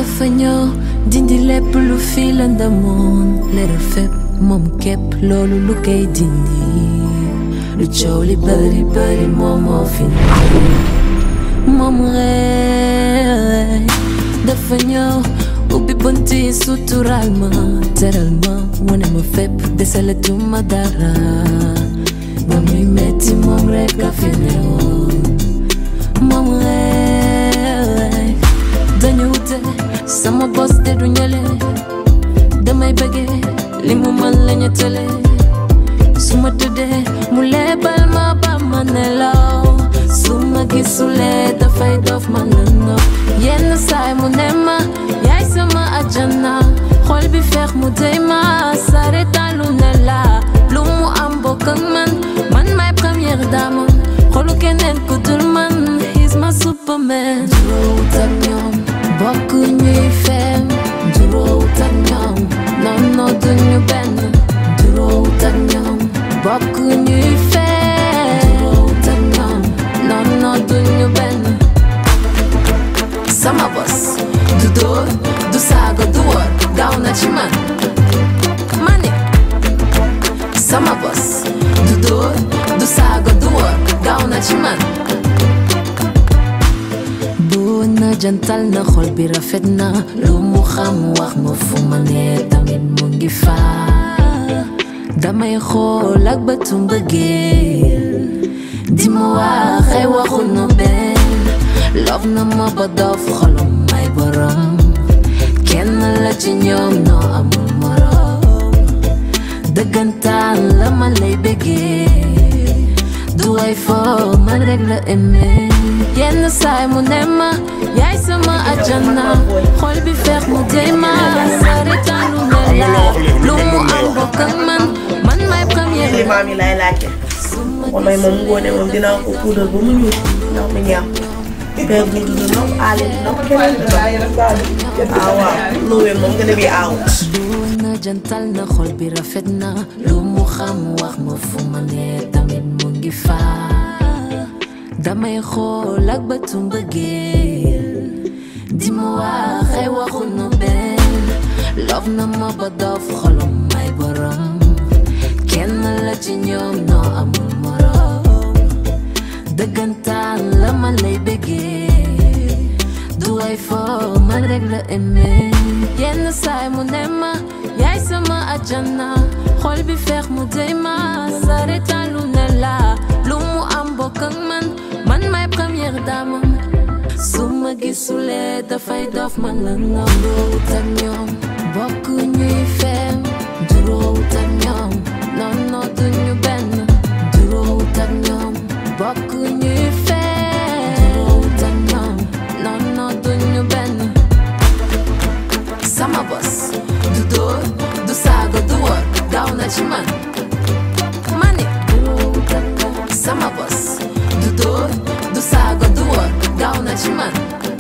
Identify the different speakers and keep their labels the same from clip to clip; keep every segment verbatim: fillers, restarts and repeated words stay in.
Speaker 1: dafa ñëw dindi lépp lu fi la ndamoon leeral fépp moom képp loolu lu koy dindi lu coow li bari bari moom moo fi moom rek dafa ñëw ubbi bunti sutural ma teral ma wane ma fépp desalatuma dara ba muy metti moom rek a fi newoon moom rek dañu wute sama bos de du ñële damay bëggee li mu man lañu tële su ma tëddee mu lebal ma ba ma nelaw su ma gisulee dafay dof ma lënga yenn saay mu ne ma yaay sama ajana xol bi feex mu dey ma sare talu ne la lu mu am bokk ak man man may première dame xolu keneen ku dul man he's my superman juróowut ak ñoom bokk ñuy feem juróowut ak ñoom non non duñu benn juróowut ak ñoom bokk ñuy feem juróowut ak ñoom non non duñu benn sama bos du dóor du saaga du wor gaaw na ci man mani sama bos du dóor du saaga du wor gaaw na ci man bu na jantal na xol bi rafet na lu mu xam wax ma fu ma ne tamit mu ngi faa damay xool ak bëtu mbëggeel di ma wax ay waxu no benn love na ma ba dof xolam may borom kenn la ci ñoom noo amul morom dëggantaan la ma lay bëggee du ay foo man rek la aimé yenn saay mu ne ma yaay sama ajana xol bi feex mu dey ma saritaanu ne la lu mu am bokk ak man man may première
Speaker 2: li maam yi lay laajte moom may moom ngoone moom dinaa ko puudar ba mu ñuul ndax mu ñaaw père bu du no aale no keneen ah waaw loowee moom nga demee aawut
Speaker 1: na jantal na xol bi rafet na lu mu xam wax ma fu ma ne tamit mu ngi faa damay xool ak bëtu mbëggeel di ma wax ay waxu no benn love na ma ba dof xolam may borom kenn la ci ñoom noo amul morom dëggantaan la ma lay bëggee du ay foo man rek la aimé yenn saay mu ne ma yaay sama ajana xol bi feex mu dey ma saritalu ne la lu mu am bokk ak man man may première dame su ma gisulee dafay dof man la nga juróowut ak ñoom bokk ñuy feem juróowut ak ñoom non non duñu benn juróowut ak ñoom bokk ñuy feem juróowut ak ñoom non non duñu benn sama bos du dóor du saaga du wor gaaw na ci man mani sama bos du dóor du saaga du wor gaaw na ci man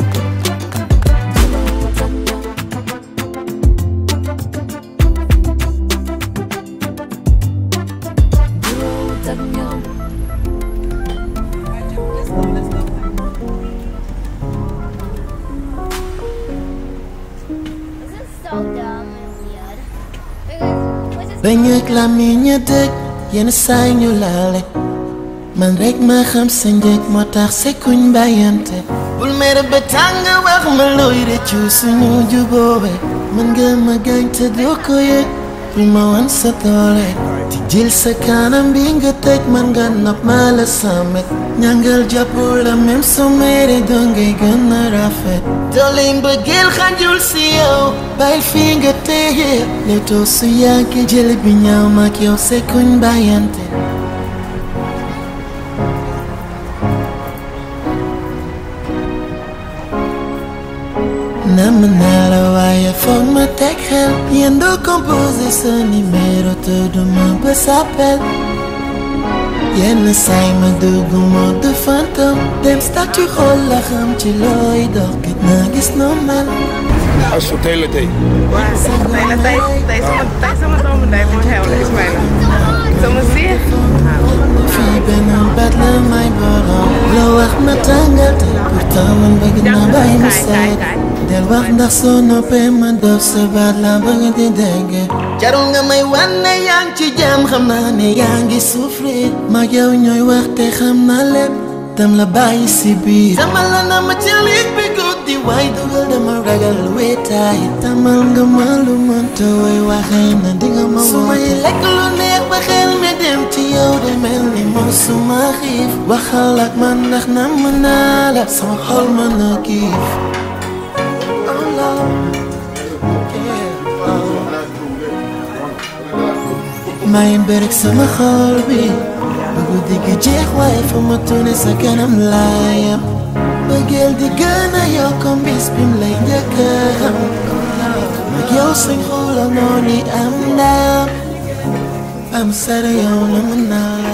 Speaker 3: bañ ak làmmiñ a dëkk yenn saay ñu laale man rek ma xam sa njëg moo tax sekkuñ bàyyante bul mere ba tàng wax ma looy rëccu suñu jubóobe mën nga ma gaañ te doo ko yëg bul ma wan sa doole di jël sa kanam bi nga tëj man nga nopp ma la samet ñangal jàpp la même soo mere doo ngay gën a rafet doole mbëggeel xanjul si yow bàyyil fii nga téye leetoo su yàggee jël bi ñaaw mag yow sekkuñ bàyyante nam naa la waaye foog ma teg xel yéen doo composé sa numéro te duma ba s'appel yenn saay ma dugg mode fantôme dem statut xool la xam ci looy dox gis naa gis noo mel.
Speaker 4: asu tey la tey.
Speaker 2: waaw tey la tey tey sama tey sama doomu ndey moo xew la Ismaïla sama seex.
Speaker 3: fii benn baat la may borom loo wax ma tàngal tey taman bëgg naa bàyyi mu seet del wax ndax soo noppee ma def sa baat laa bëgg di dégg jarul nga may wan ne yaa ngi ci jàmm xam naa ne yaa ngi souffrir mag yow ñooy wax te xam naa lépp dem la bàyyi si biir tamal la na ma ci liig bi guddi waay dugal dama ragal wéetaay tamal nga ma lu mënta way waxee na dinga ma woote su may lekk lu neex ba xel mi dem ci yow de mel ni mosuma xiif waxal ak man ndax na mën naa la sama xol mën na kiif may mbërëg sama xol bi ba guddi gi jeex waaye fa ma tune sa kanam laayam bëggeel di gën a yokk mbis bim lay njëkk a xam mag yow suñ xoola noonu am ndam am sara yow na mën naa la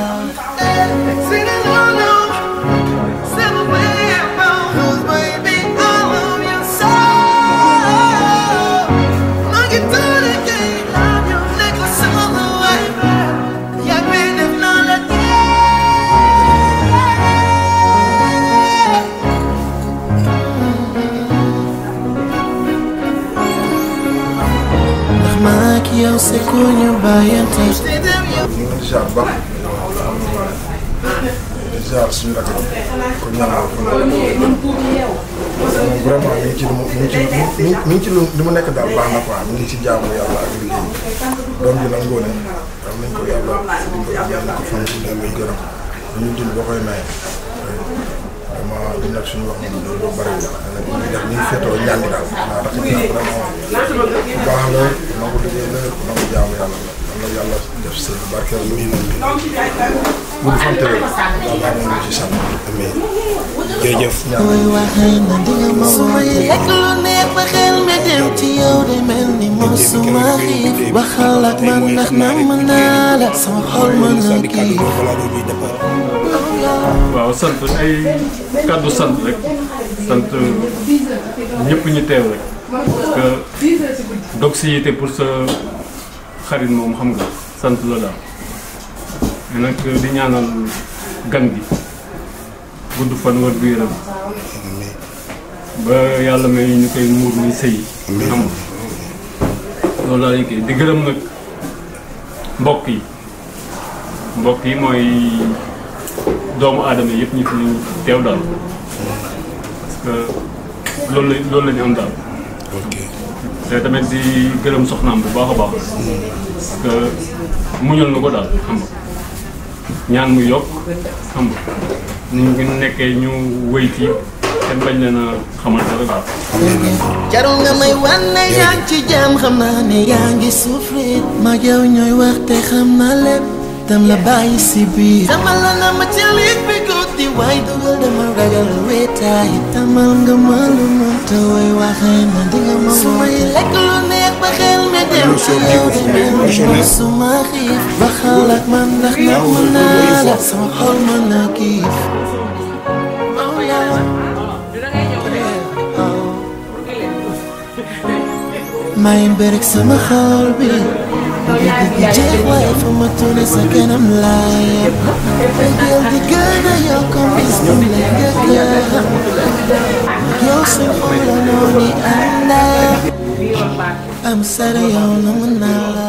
Speaker 3: yow c'est ku ñu bàyyante
Speaker 4: ñu ngi ziar bu baax di ziar suñu rakk ko ñaanal ko moom vraiment mi ngi ci lu mi ngi ci mi ngi ci lu li mu nekk daal baax na quoi mi ngi ci jaamu yàlla ak liggéey doom bi nag ngóone am nañ ko yàlla dimbali yàlla ko fan si delluy gërëm ñu dund ba koy maye vraiment di nag suñu wax moom loolu bëri la ñu ngi def ñu ngi féetoo ñaan gi daal naa tax ci vraiment bu baax la noo ko liggéey la noo ko jaamu yàlla la yàlla yàlla def seen barkeel lu ñu nekk mu di fante la daal daa ñu ci sant mais jërëjëf
Speaker 3: way waxee na dinga ma su may lekk lu neex ba xel mi dem ci yow de mel ni mosuma xiif waxal ak man ndax na mën naa la sama xol mën na kii
Speaker 5: waaw sant ay kàddu sant rek sant ñëpp ñu teew rek parce que dog si yite pour sa xarit moom xam nga sant la daal mais nag di ñaanal gan gi gudd fan war gu yaram ba yàlla may ñu koy muur muy sëy xam nga loolu laa koy di gërëm nag mbokk yi mbokk yi mooy doomu aadama yëpp ñu fi teew daal parce que loolu la loolu la ñu am daal. ok te tamit di gërëm soxnaam bu baax a baax. parce que muñal na ko daal xam nga ñaan mu yokk xam nga ñu ngi nekkee ñu wéy fii kenn bañ leen a xamal dara daal.
Speaker 3: jarul nga may wan ne yaa ngi ci jàmm xam naa ne yaa ngi souffrir mag yow ñooy wax te xam naa lépp. tam la bàyyi si biir tamal la na ma ci liig bi guddi waay dugal dama ragal wéetaay tamal nga ma lu mënta way waxee na dinga ma su may lekk lu neex ba xel mi dem ci yow de mel ni mosuma xiif waxal ak man ndax na mën naa la sama xol mën na kiif may mbërëg sama xol bi di jeex waaye fa ma tune sa kanam laayam bëggeel di gën a yokk bis bu lay njëkk a xam yow suñ xoola noonu am ndam am sara yow na mën naa la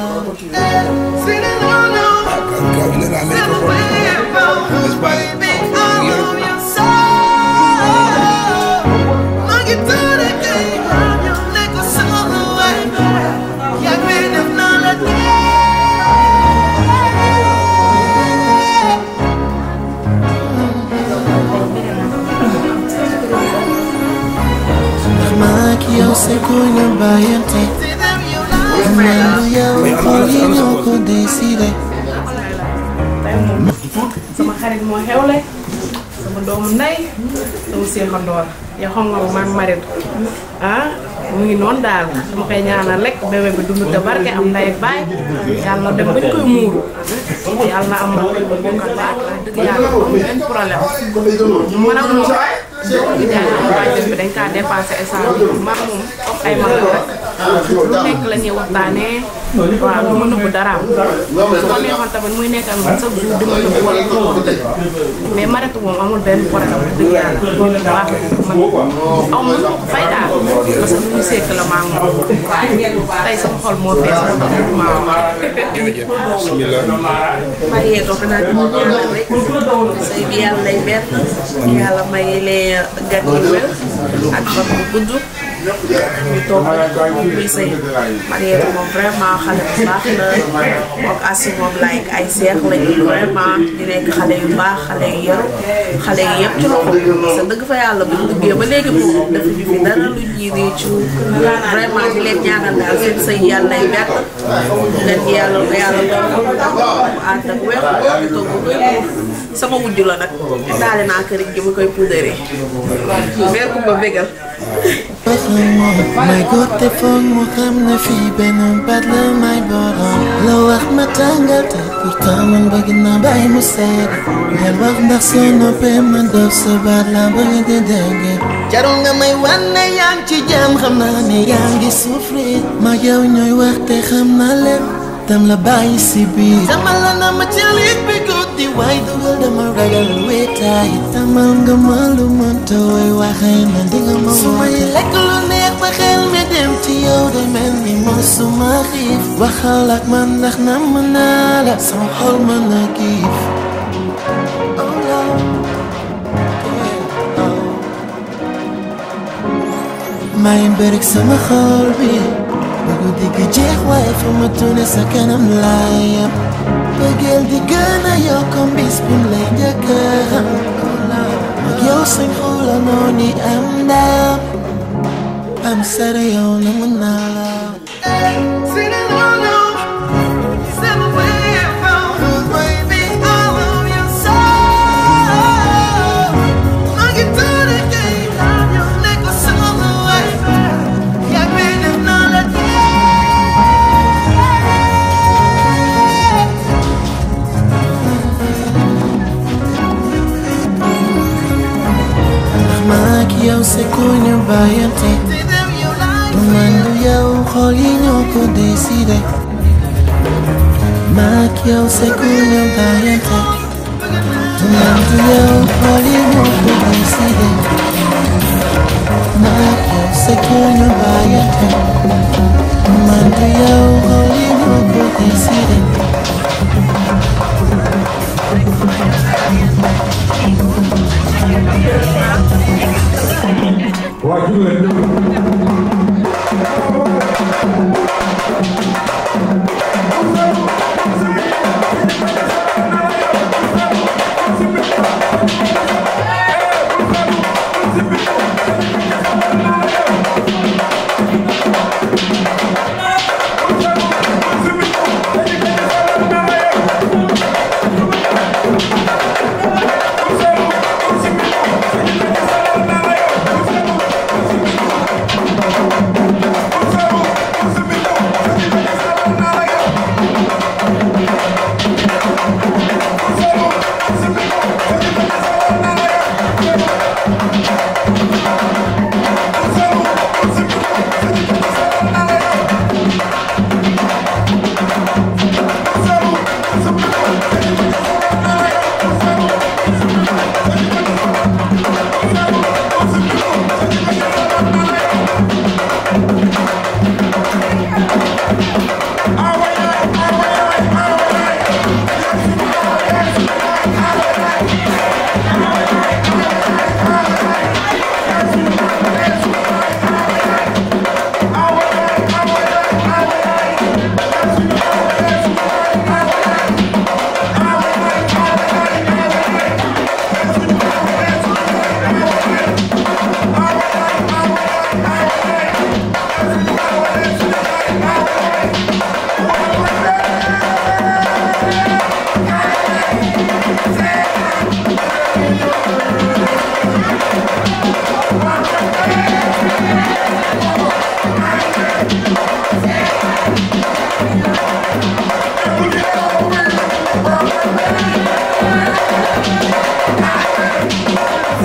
Speaker 3: yow c'est ku ñu bàyyante man du yow xool yi ñoo ko décidé
Speaker 2: sama xarit moo xewle sama doomu ndey sama seexandoor yow xam nga man marit ah mu ngi noonu daal dama koy ñaanal rek bébé bi dund te barke am ndey ak baay yàlla dem bañ koy muuru yàlla na am na koy bokkal baax dëgg yàlla benn problème man ak moom di jaay bàjjen bi dañ kaa dépassé instant bi maag moom ay mag rek lu nekk la ñuy waxtaanee waaw du ma nëbb daraam su ma neexoon tamit muy nekk ak man chaque jour di ma nëbb wala du ma dëgg mais Mariétou moom amul benn problème bu dëgg yàlla loolu baax man aw ma lu ko fay daal parce que lu ñu sekk la maa ngi moom tey sama xol moo fees ma doon maa wax.
Speaker 4: bismillah.
Speaker 6: Mariétou xanaa di ñaanal rek say bi yàlla lay benn yàlla may leen gan yu wér ak fan bu gudd ñu toog moom muy sëy Mariétou moom vraiment xale bu baax la moom Astou moom like ay seex lañu vraiment di nekk xale yu baax xale yu yaru xale yi yëpp ci loxo sa dëgg fa yàlla bu ñu duggee ba léegi moom dafa ñu fi dara lu ñuy réccu vraiment di leen ñaanal daal seen sëy yàlla lay bett gan gi yàlla ko yàlla doon ànd ak wér di toog bu koy sama wujju la nag daale naa këriñ gi mu koy puudaree weer ku ma bégal
Speaker 3: may góor te foog mu xam ne fii benn baat la may borom la wax ma tàngal te pourtant man bëgg naa bàyyi mu seet ngeen wax ndax soo noppee man def sa baat la bëgg di dégg jarul nga may wan ne yaa ngi ci jàmm xam naa ne yaa ngi souffrir ma yow ñooy wax te xam naa lépp tam la bàyyi si biir dama la na ma ci liit bi guddi waaye dugal dama ragal wéetaay tamal nga ma lu mënta way waxee na di nga ma su may lekk lu neex ba xel mi dem ci yow de mel ni mosuma xiif waxal ak man ndax namm naa la sama xol mën na kiif may mbërëg sama xol bi bëggu di ga jeex waaye fu ma tune sa kanam laayam bëggeel di gën a yokkom bis bim lay njëkk a xam mag yow suñ xula noonu am ndam am sara yow na mën naa la yow se ku ñu bàyyante du man du yow xool yi ñoo ko décidé maak yow se ku ñu bàyyante du man du yow xool yi ñoo ko décidé maak yow se ku ñu bàyyante du man du yow xool yi ñoo ko décidé
Speaker 7: waa jug leen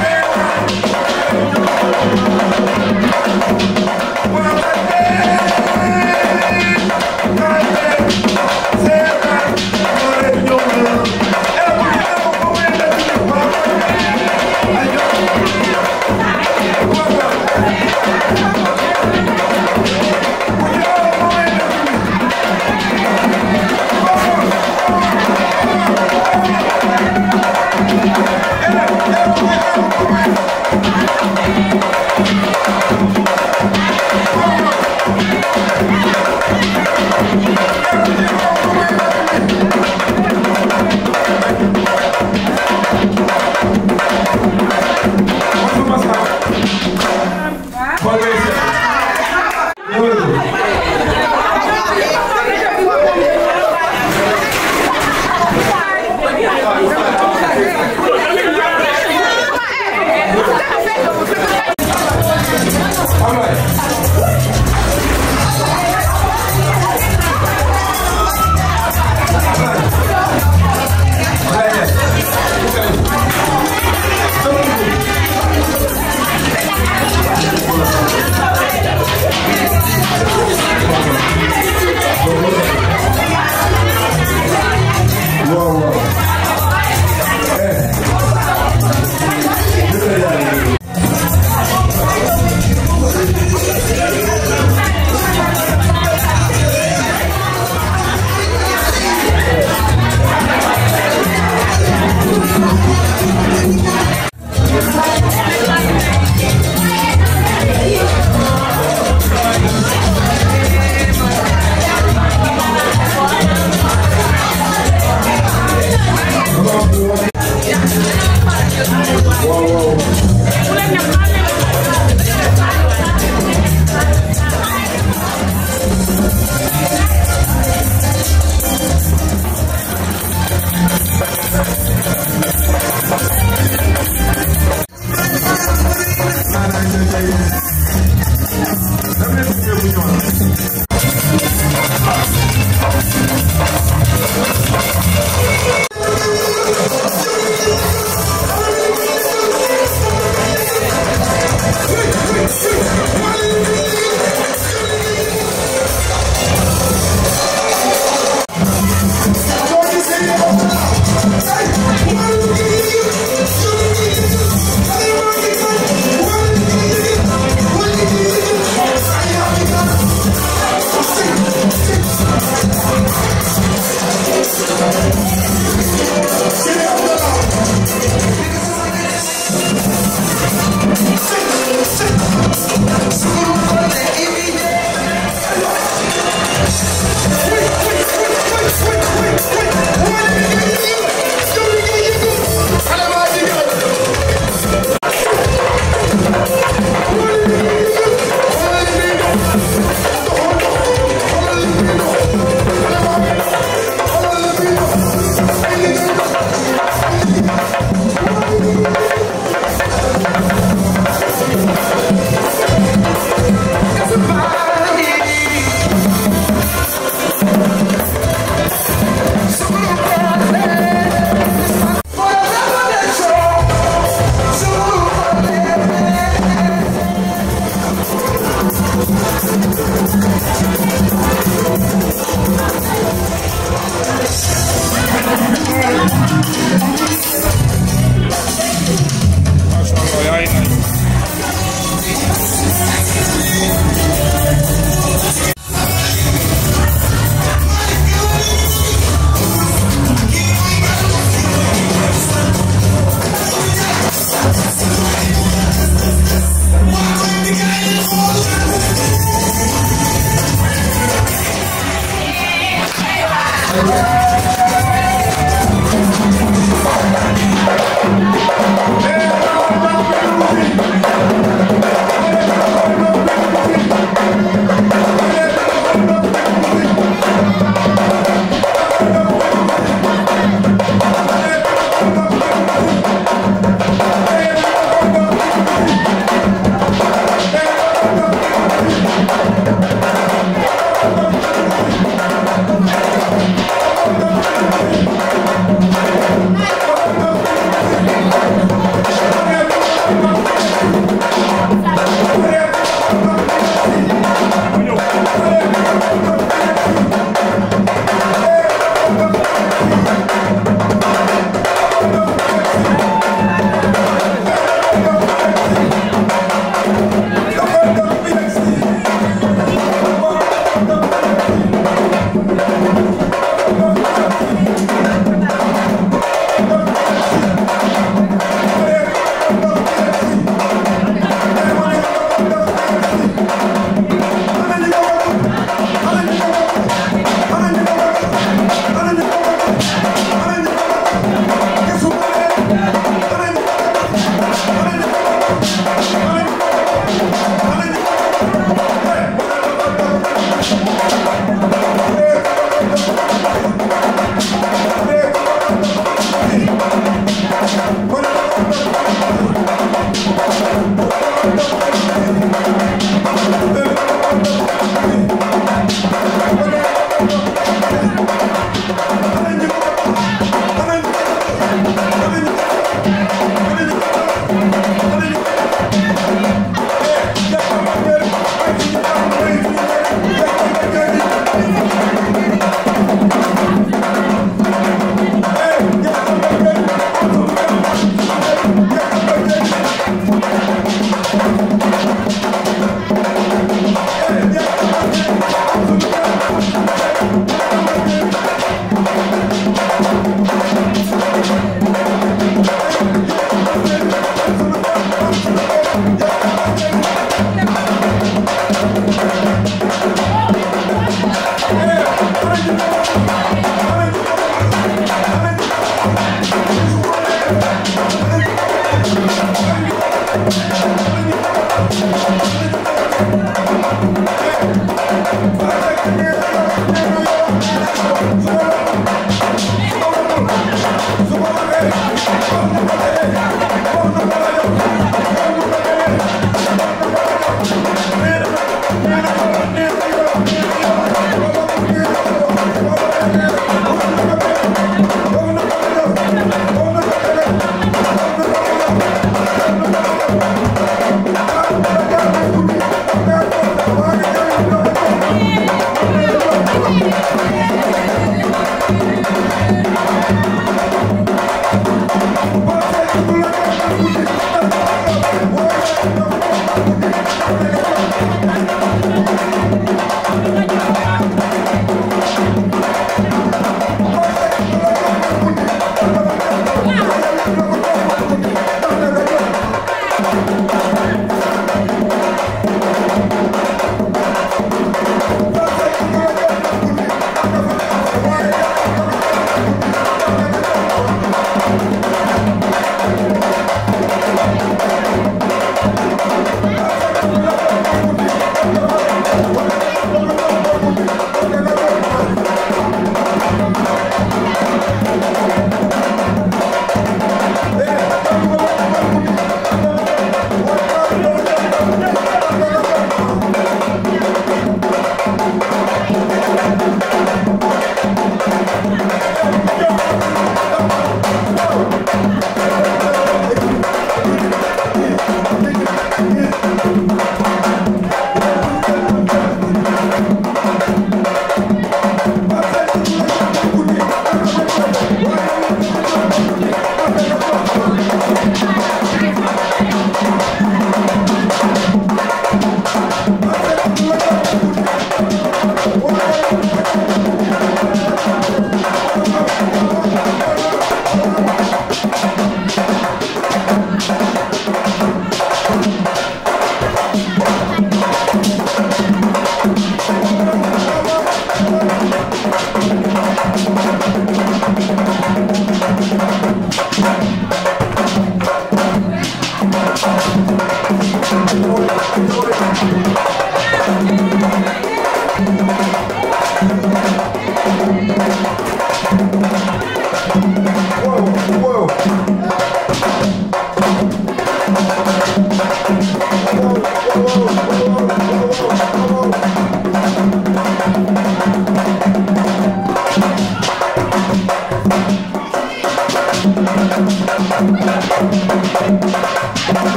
Speaker 8: Yeah.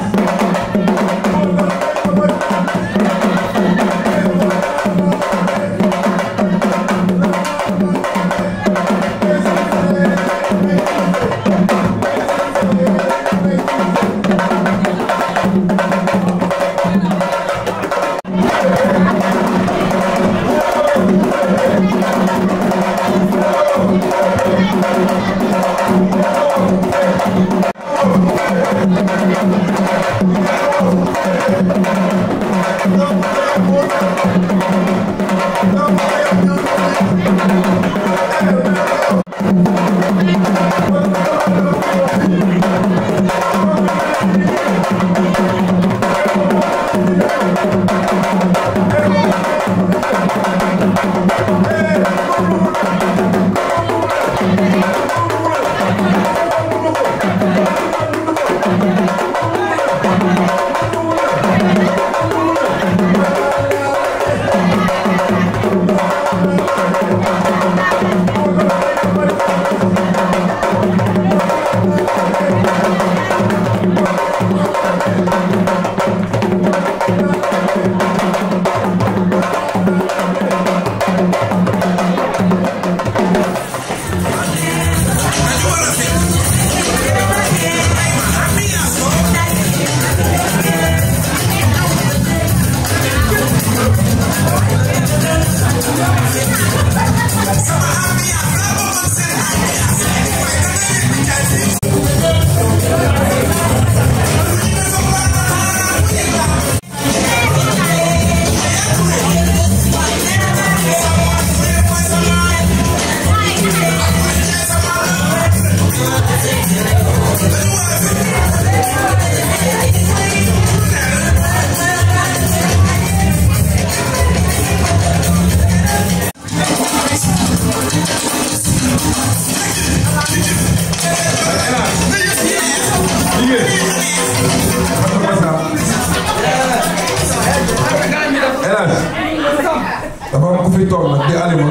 Speaker 7: dafa am ku fi toog nag di Alima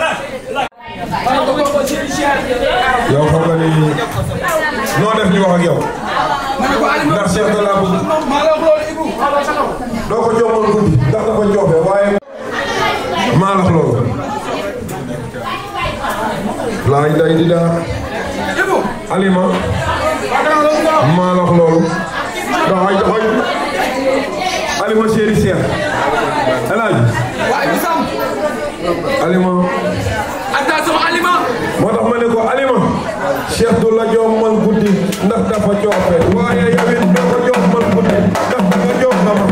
Speaker 7: yow xam nga ni noo def ñu wax ak yow ndax Cheikh da laa bëgg doo ko joxoon guddi ndax dafa joofe waaye maa lax loolu laay day di daa Alima maa lax loolu doxoy doxoy Alima chéri Cheikh El Hadj Alima
Speaker 8: attention Alima
Speaker 7: moo tax ma ne ko Alima Cheikh du la jox man guddi ndax dafa joofe waaye yow it doo ko jox man guddi ndax dafa jox na ma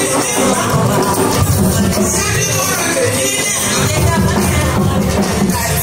Speaker 9: Hey!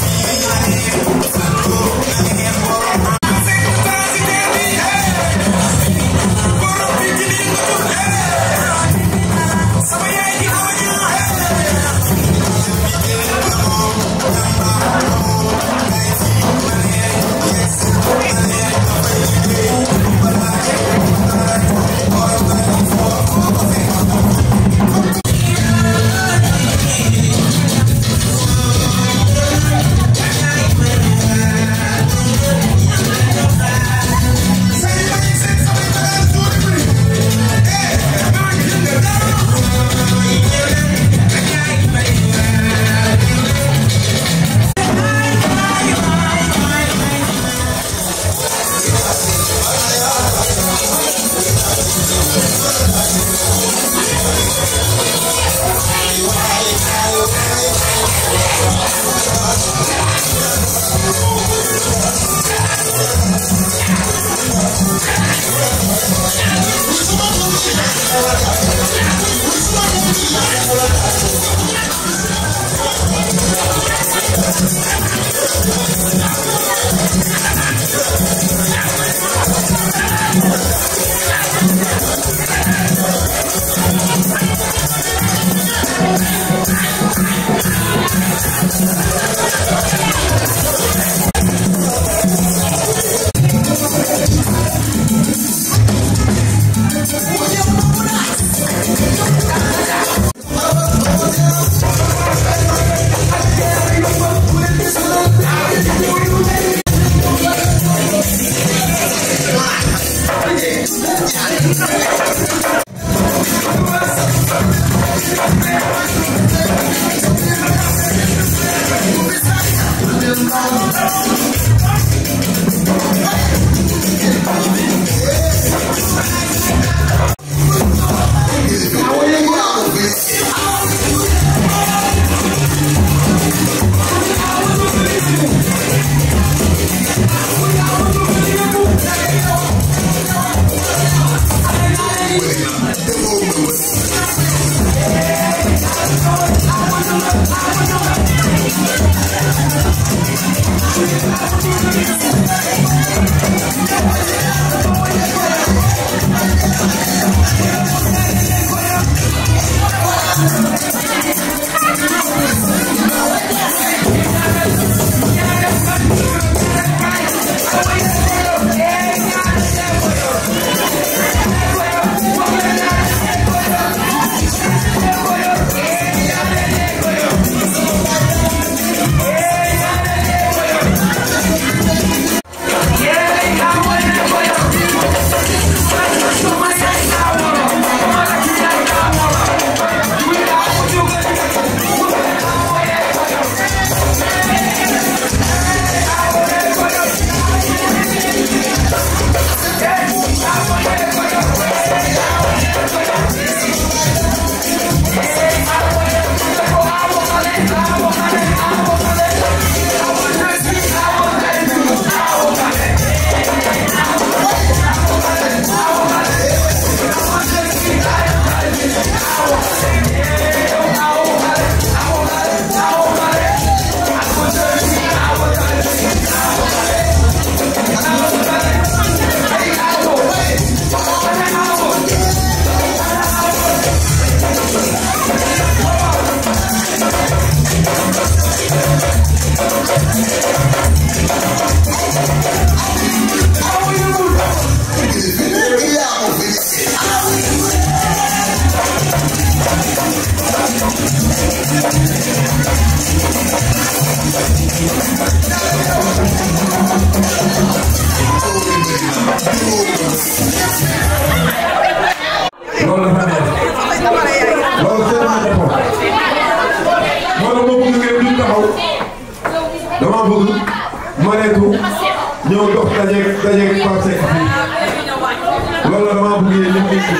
Speaker 7: loolu dafa neex loolu seen na ko moo la ma bëgg ngeen duñ taxaw dama bëgg Mariétou ñëw dox dajeeg dajeeg Pape Seck fii loolu la dama bëgg yéen ñëpp gis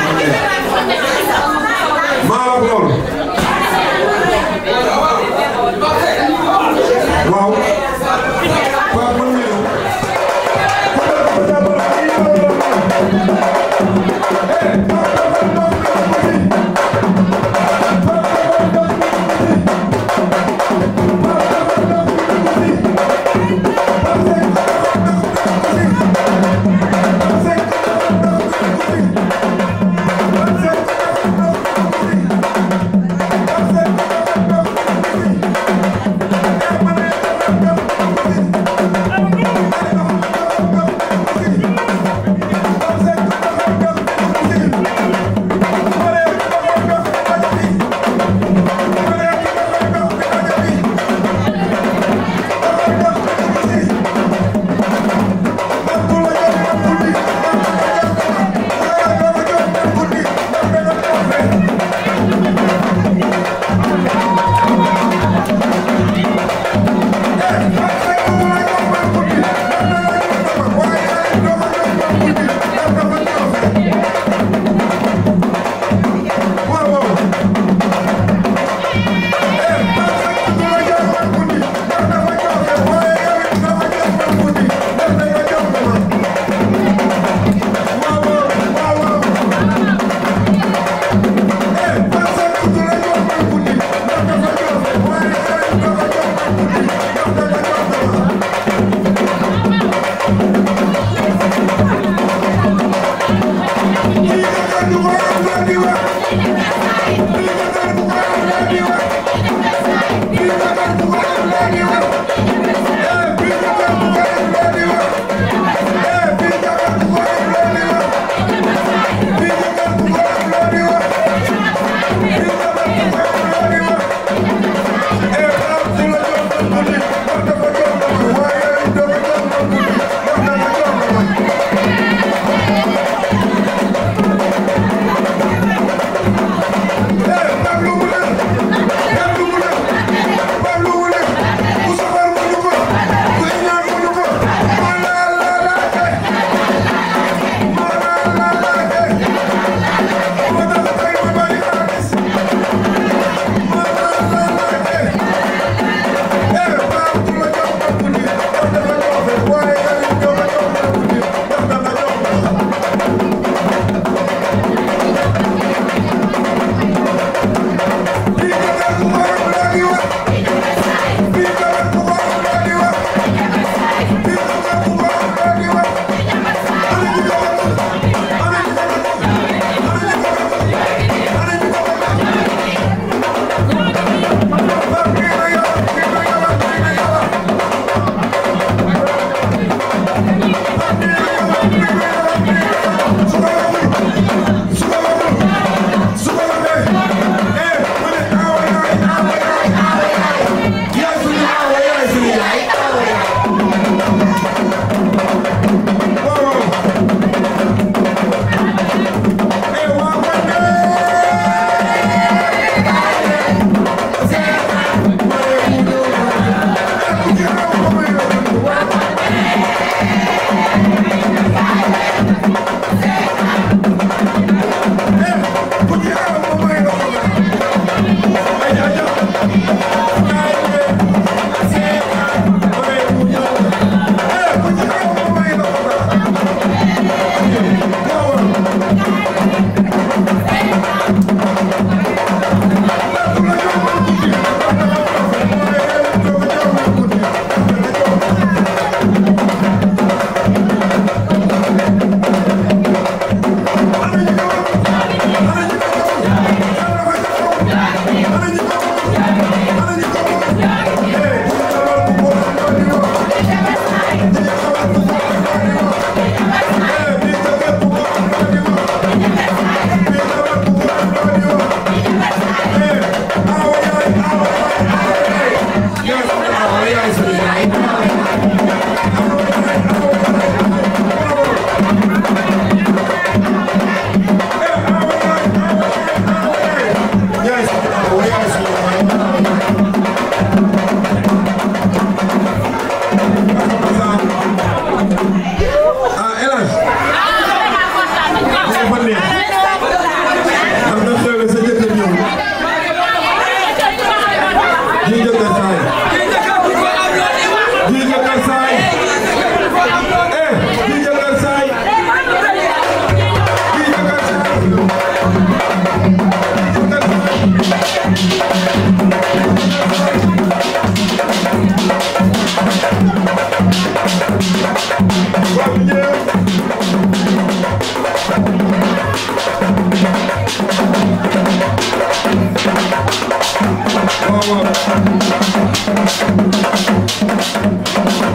Speaker 7: maa wax loolu waaw Pape mën nga ñëw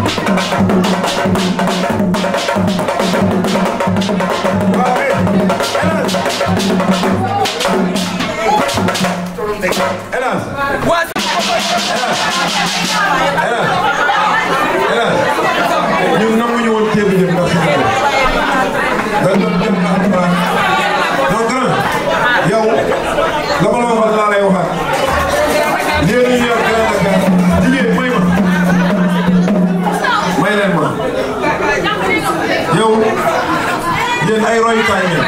Speaker 7: Elas.
Speaker 8: What?
Speaker 7: Elas. Elas. ñun nanguñu woon ceebu jëm ndax dañ doon jëm ak baax donc grand yow la ma la waxoon laa lay waxaat léegi ñu yor gën a gàtt jigéen may ma may leen ma yow yéen ay royukaay ngeen.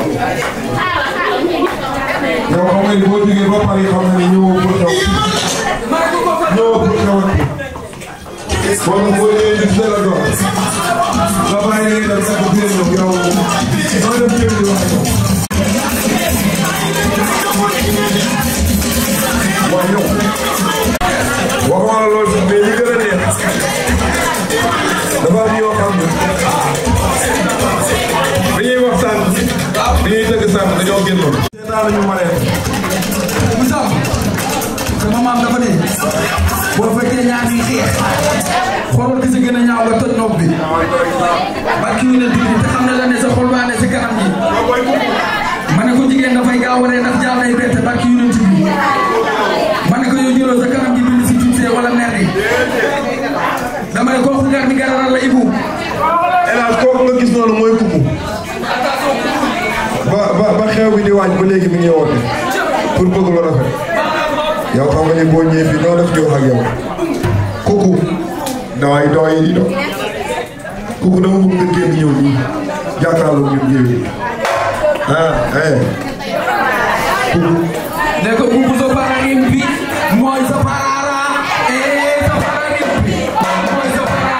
Speaker 7: yow xam nga ni boo jógee ba Paris xam nga ni ñëwoo pour xew ñëwoo pour xewati bon boo ñëwee di teel a doon nga bàyyi leen dem sax biir ñoom yow noo dem biir di wax ñoom waaw yow waxuma la loolu sax mais li gën a neex dafa am yoo xam ne bi ñuy waxtaan bi ñuy dëgg sànq dañoo génnoon. seetaan nañu maree
Speaker 8: Moussa sama maam dafa ne boo fekkee ñaar ñuy xeex xoolal ki si gën a ñaaw nga toj nopp bi ba kii ne dugg te xam ne la ne sa xol baa ne si kanam gi ma ne ko jigéen dafay gaaw a ree ndax jàll day bette ba kii ne bi ma ne ko yow jëloo sa kanam gi bind si tuutee wala mer yi dama ne kooku ngar mi gararal la Ibou
Speaker 7: hélas kooku nga gis noonu mooy kuku ba ba ba xew bi di waaj ba léegi mi ngi woote pour bëgg lu rafet yow xam nga ni boo ñëwee fii noo def di wax ak yow kuku daway daway di doon kuku dama bëgg nga génn ñëw nii jàkkaarloo ñun ñëw ah eh kuku
Speaker 8: ne ko kuku sa pararim bi mooy sa parara eh sa pararim bi mooy sa parara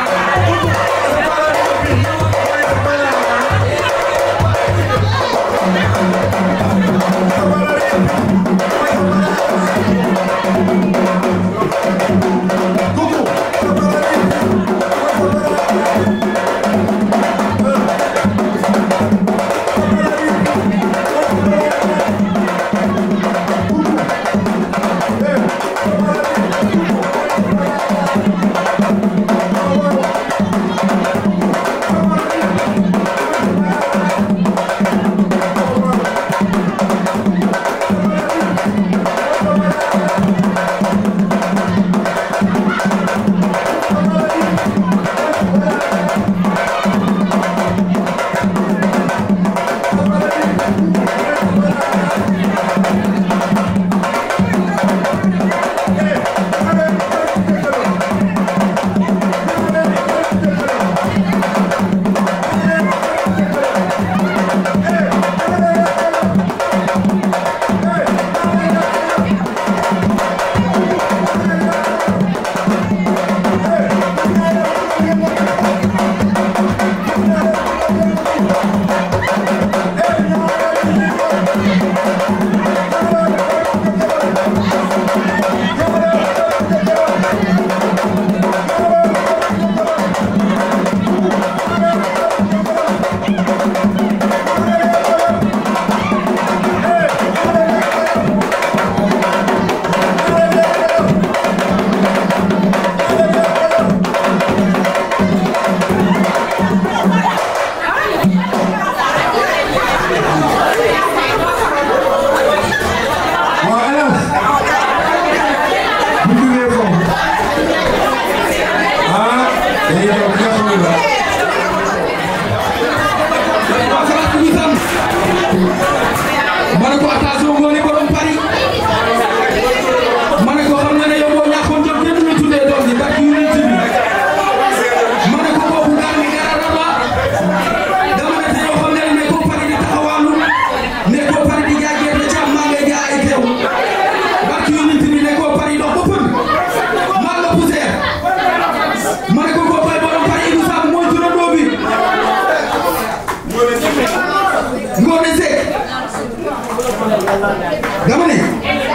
Speaker 8: dama ne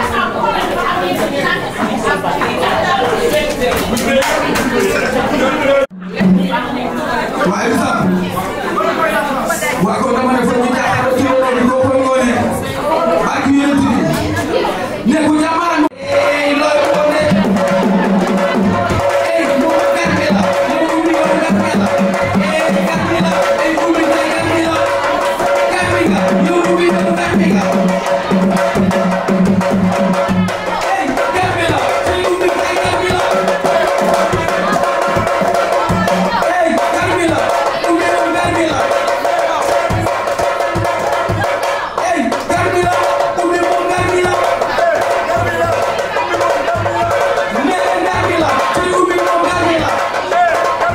Speaker 8: waaye sax waa ko dama ne fa ñu jaaxal ci loolu ko ko ngone ak yéen ci ne ko jamaara eh loy ko ne eh mo garbe la mo mi mo garbe la eh garbe la eh ko mi garbe la garbe ga yo mi garbe ga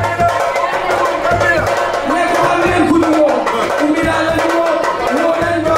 Speaker 8: Umi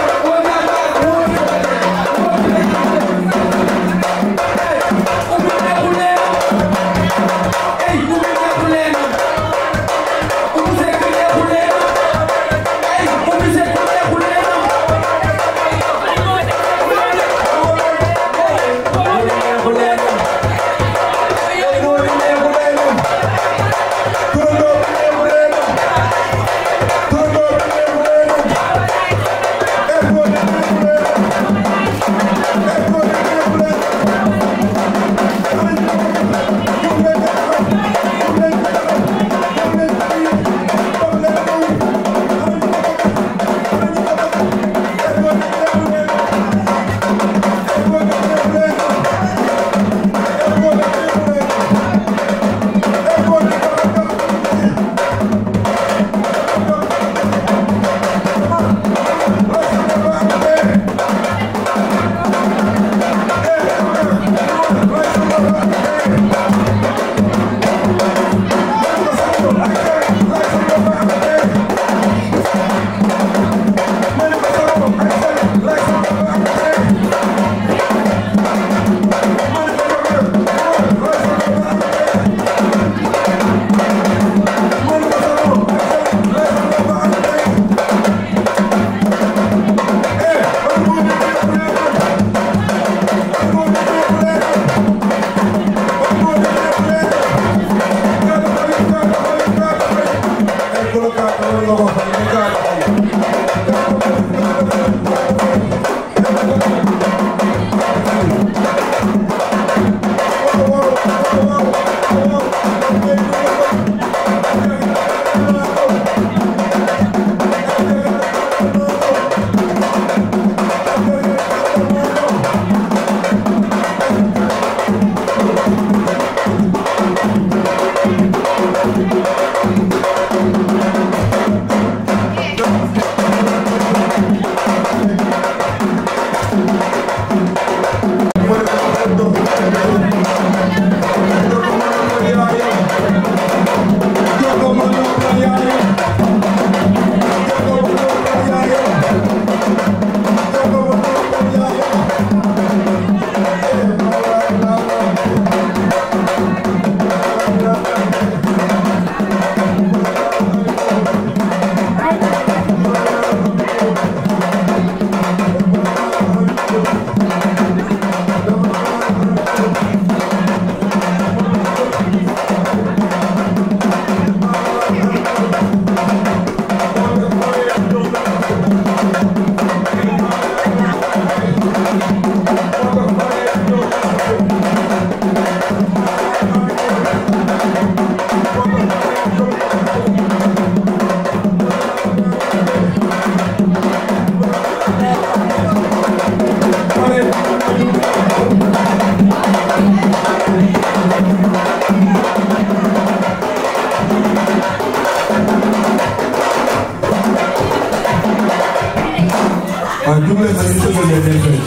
Speaker 7: waaye jug leen nag ñu tëggal leen leen fay.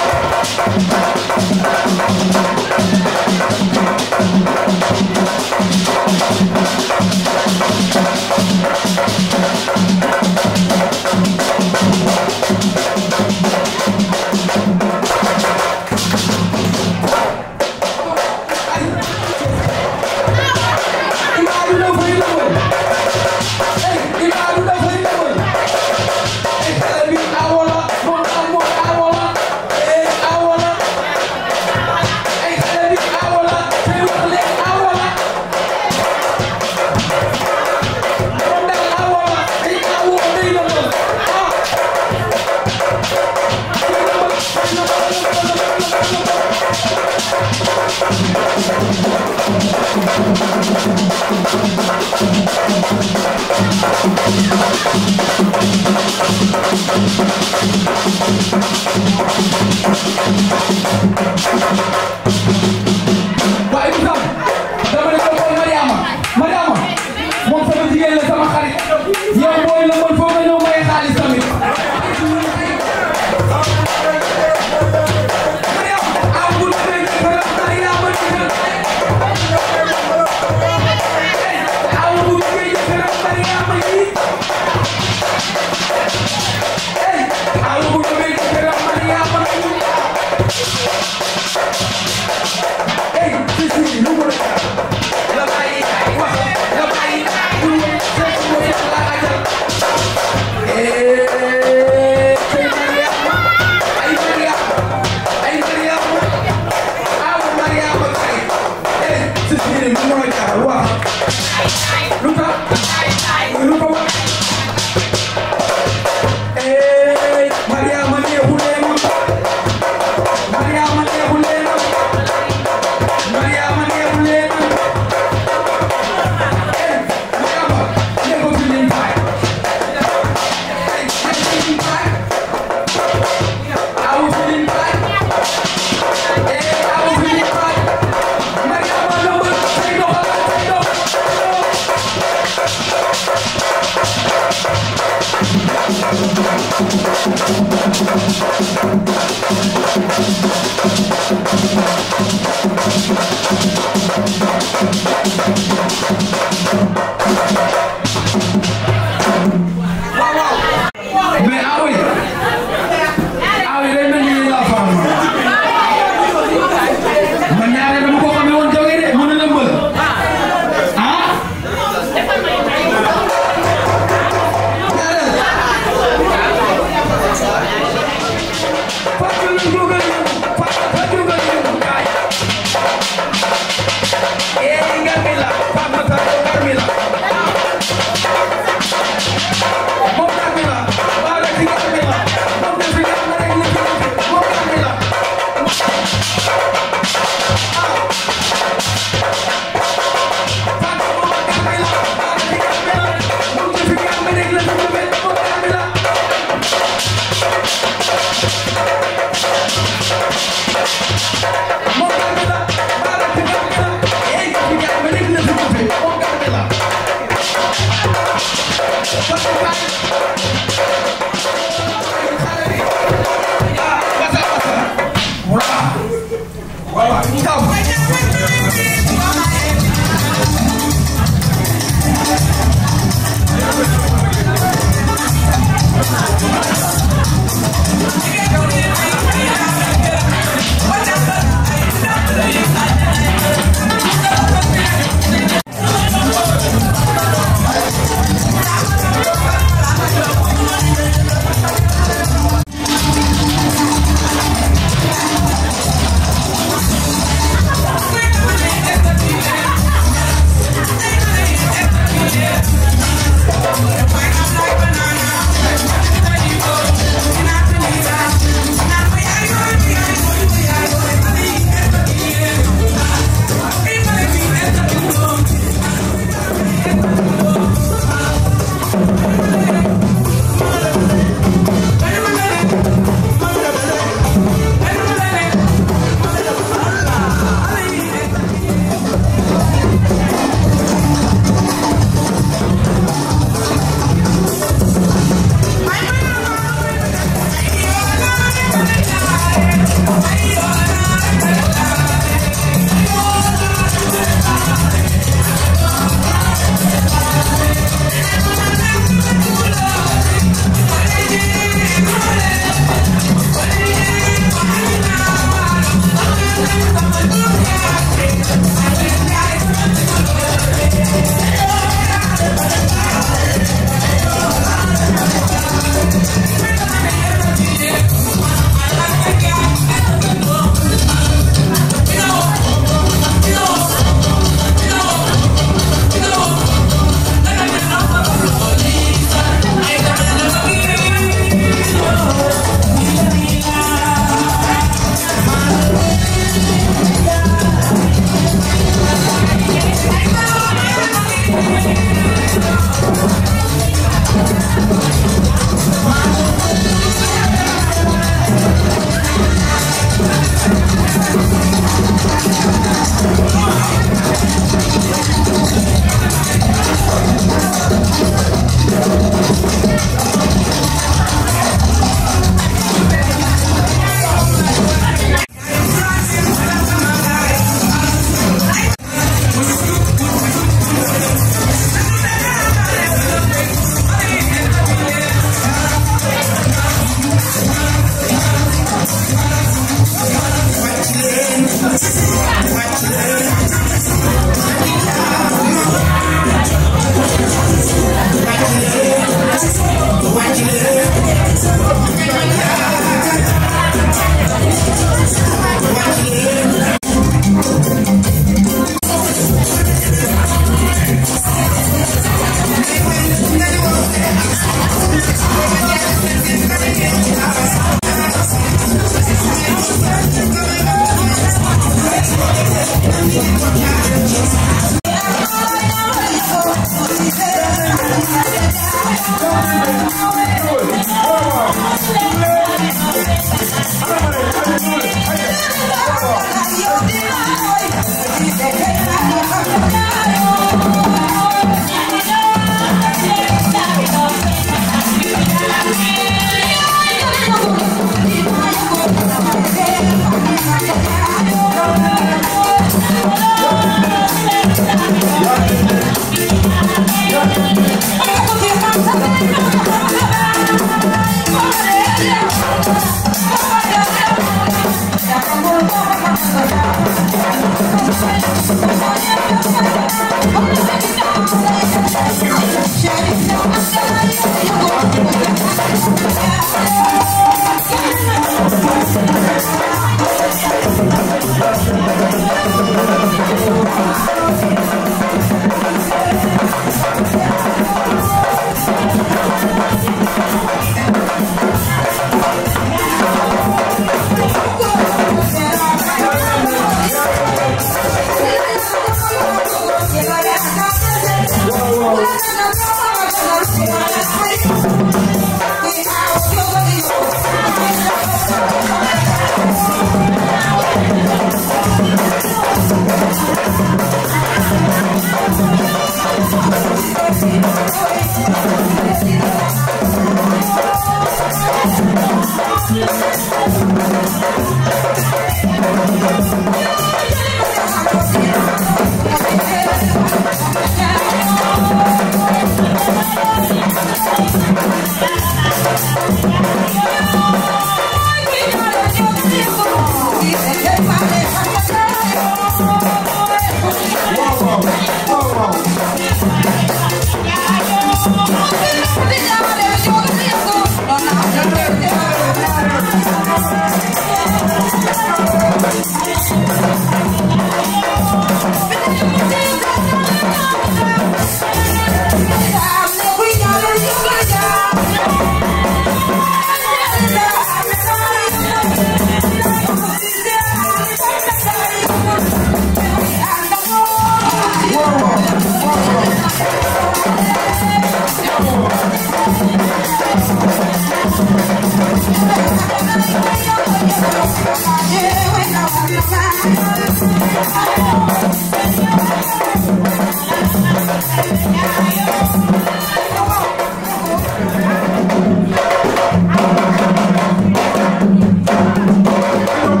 Speaker 7: Come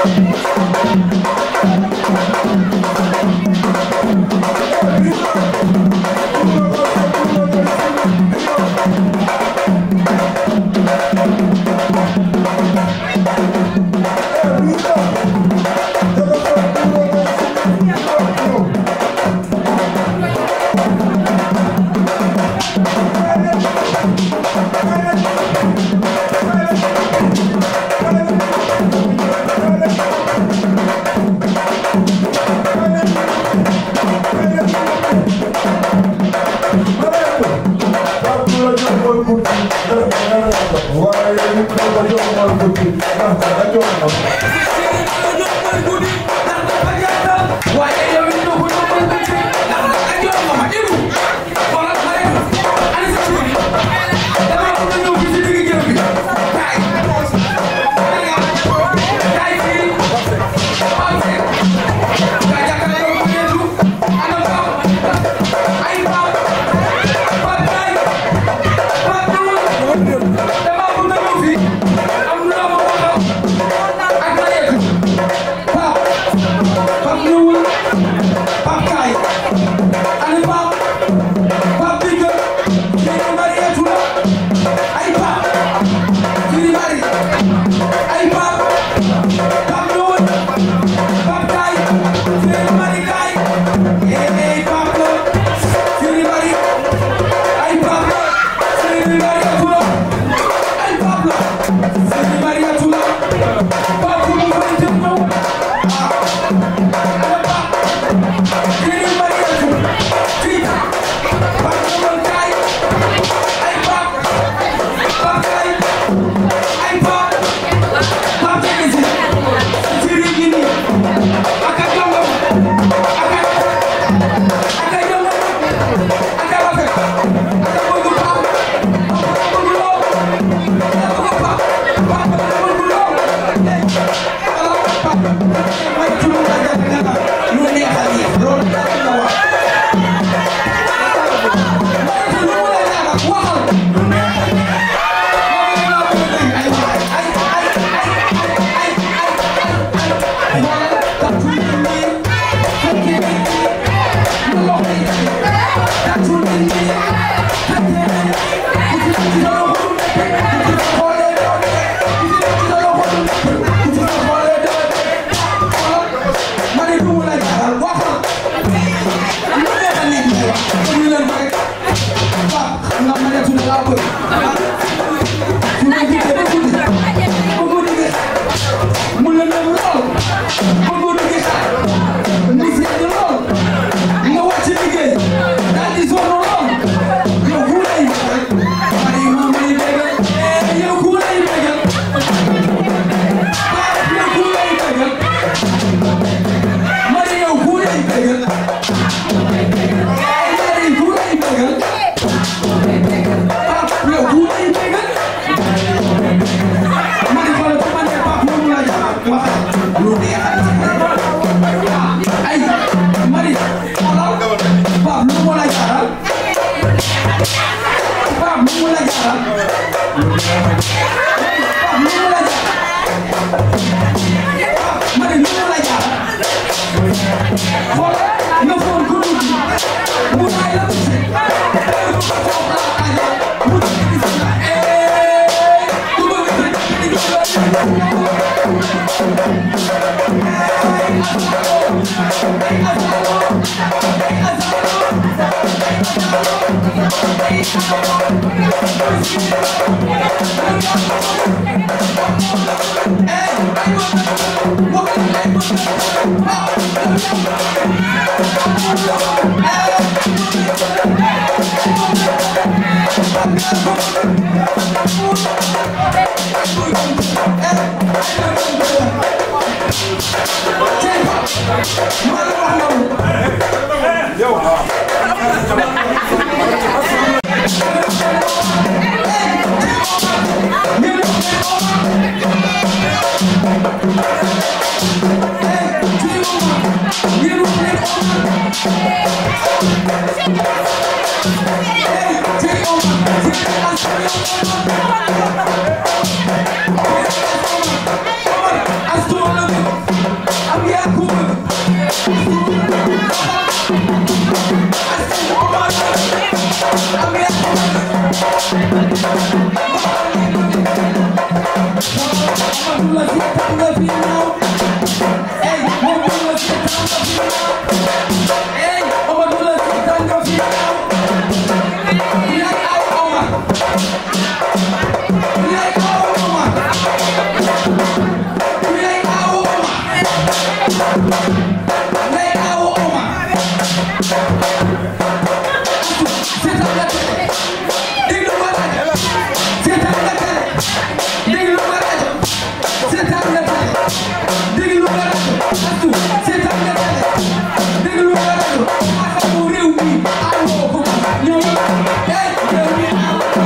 Speaker 8: Hey, Hey, moom bu la seetaan nga fi hey Omar bu la seetaan nga fi yaay aw Omar yaay aw Omar yaay aw Omar yaay aw Omar seetaan nga télé déglu ma rajo seetaan nga télé déglu ma rajo seetaan nga télé déglu ma rajo astu seetaan nga télé déglu ma rajo asamu réew mi awoo ko ñoom hey réew mi awoo ko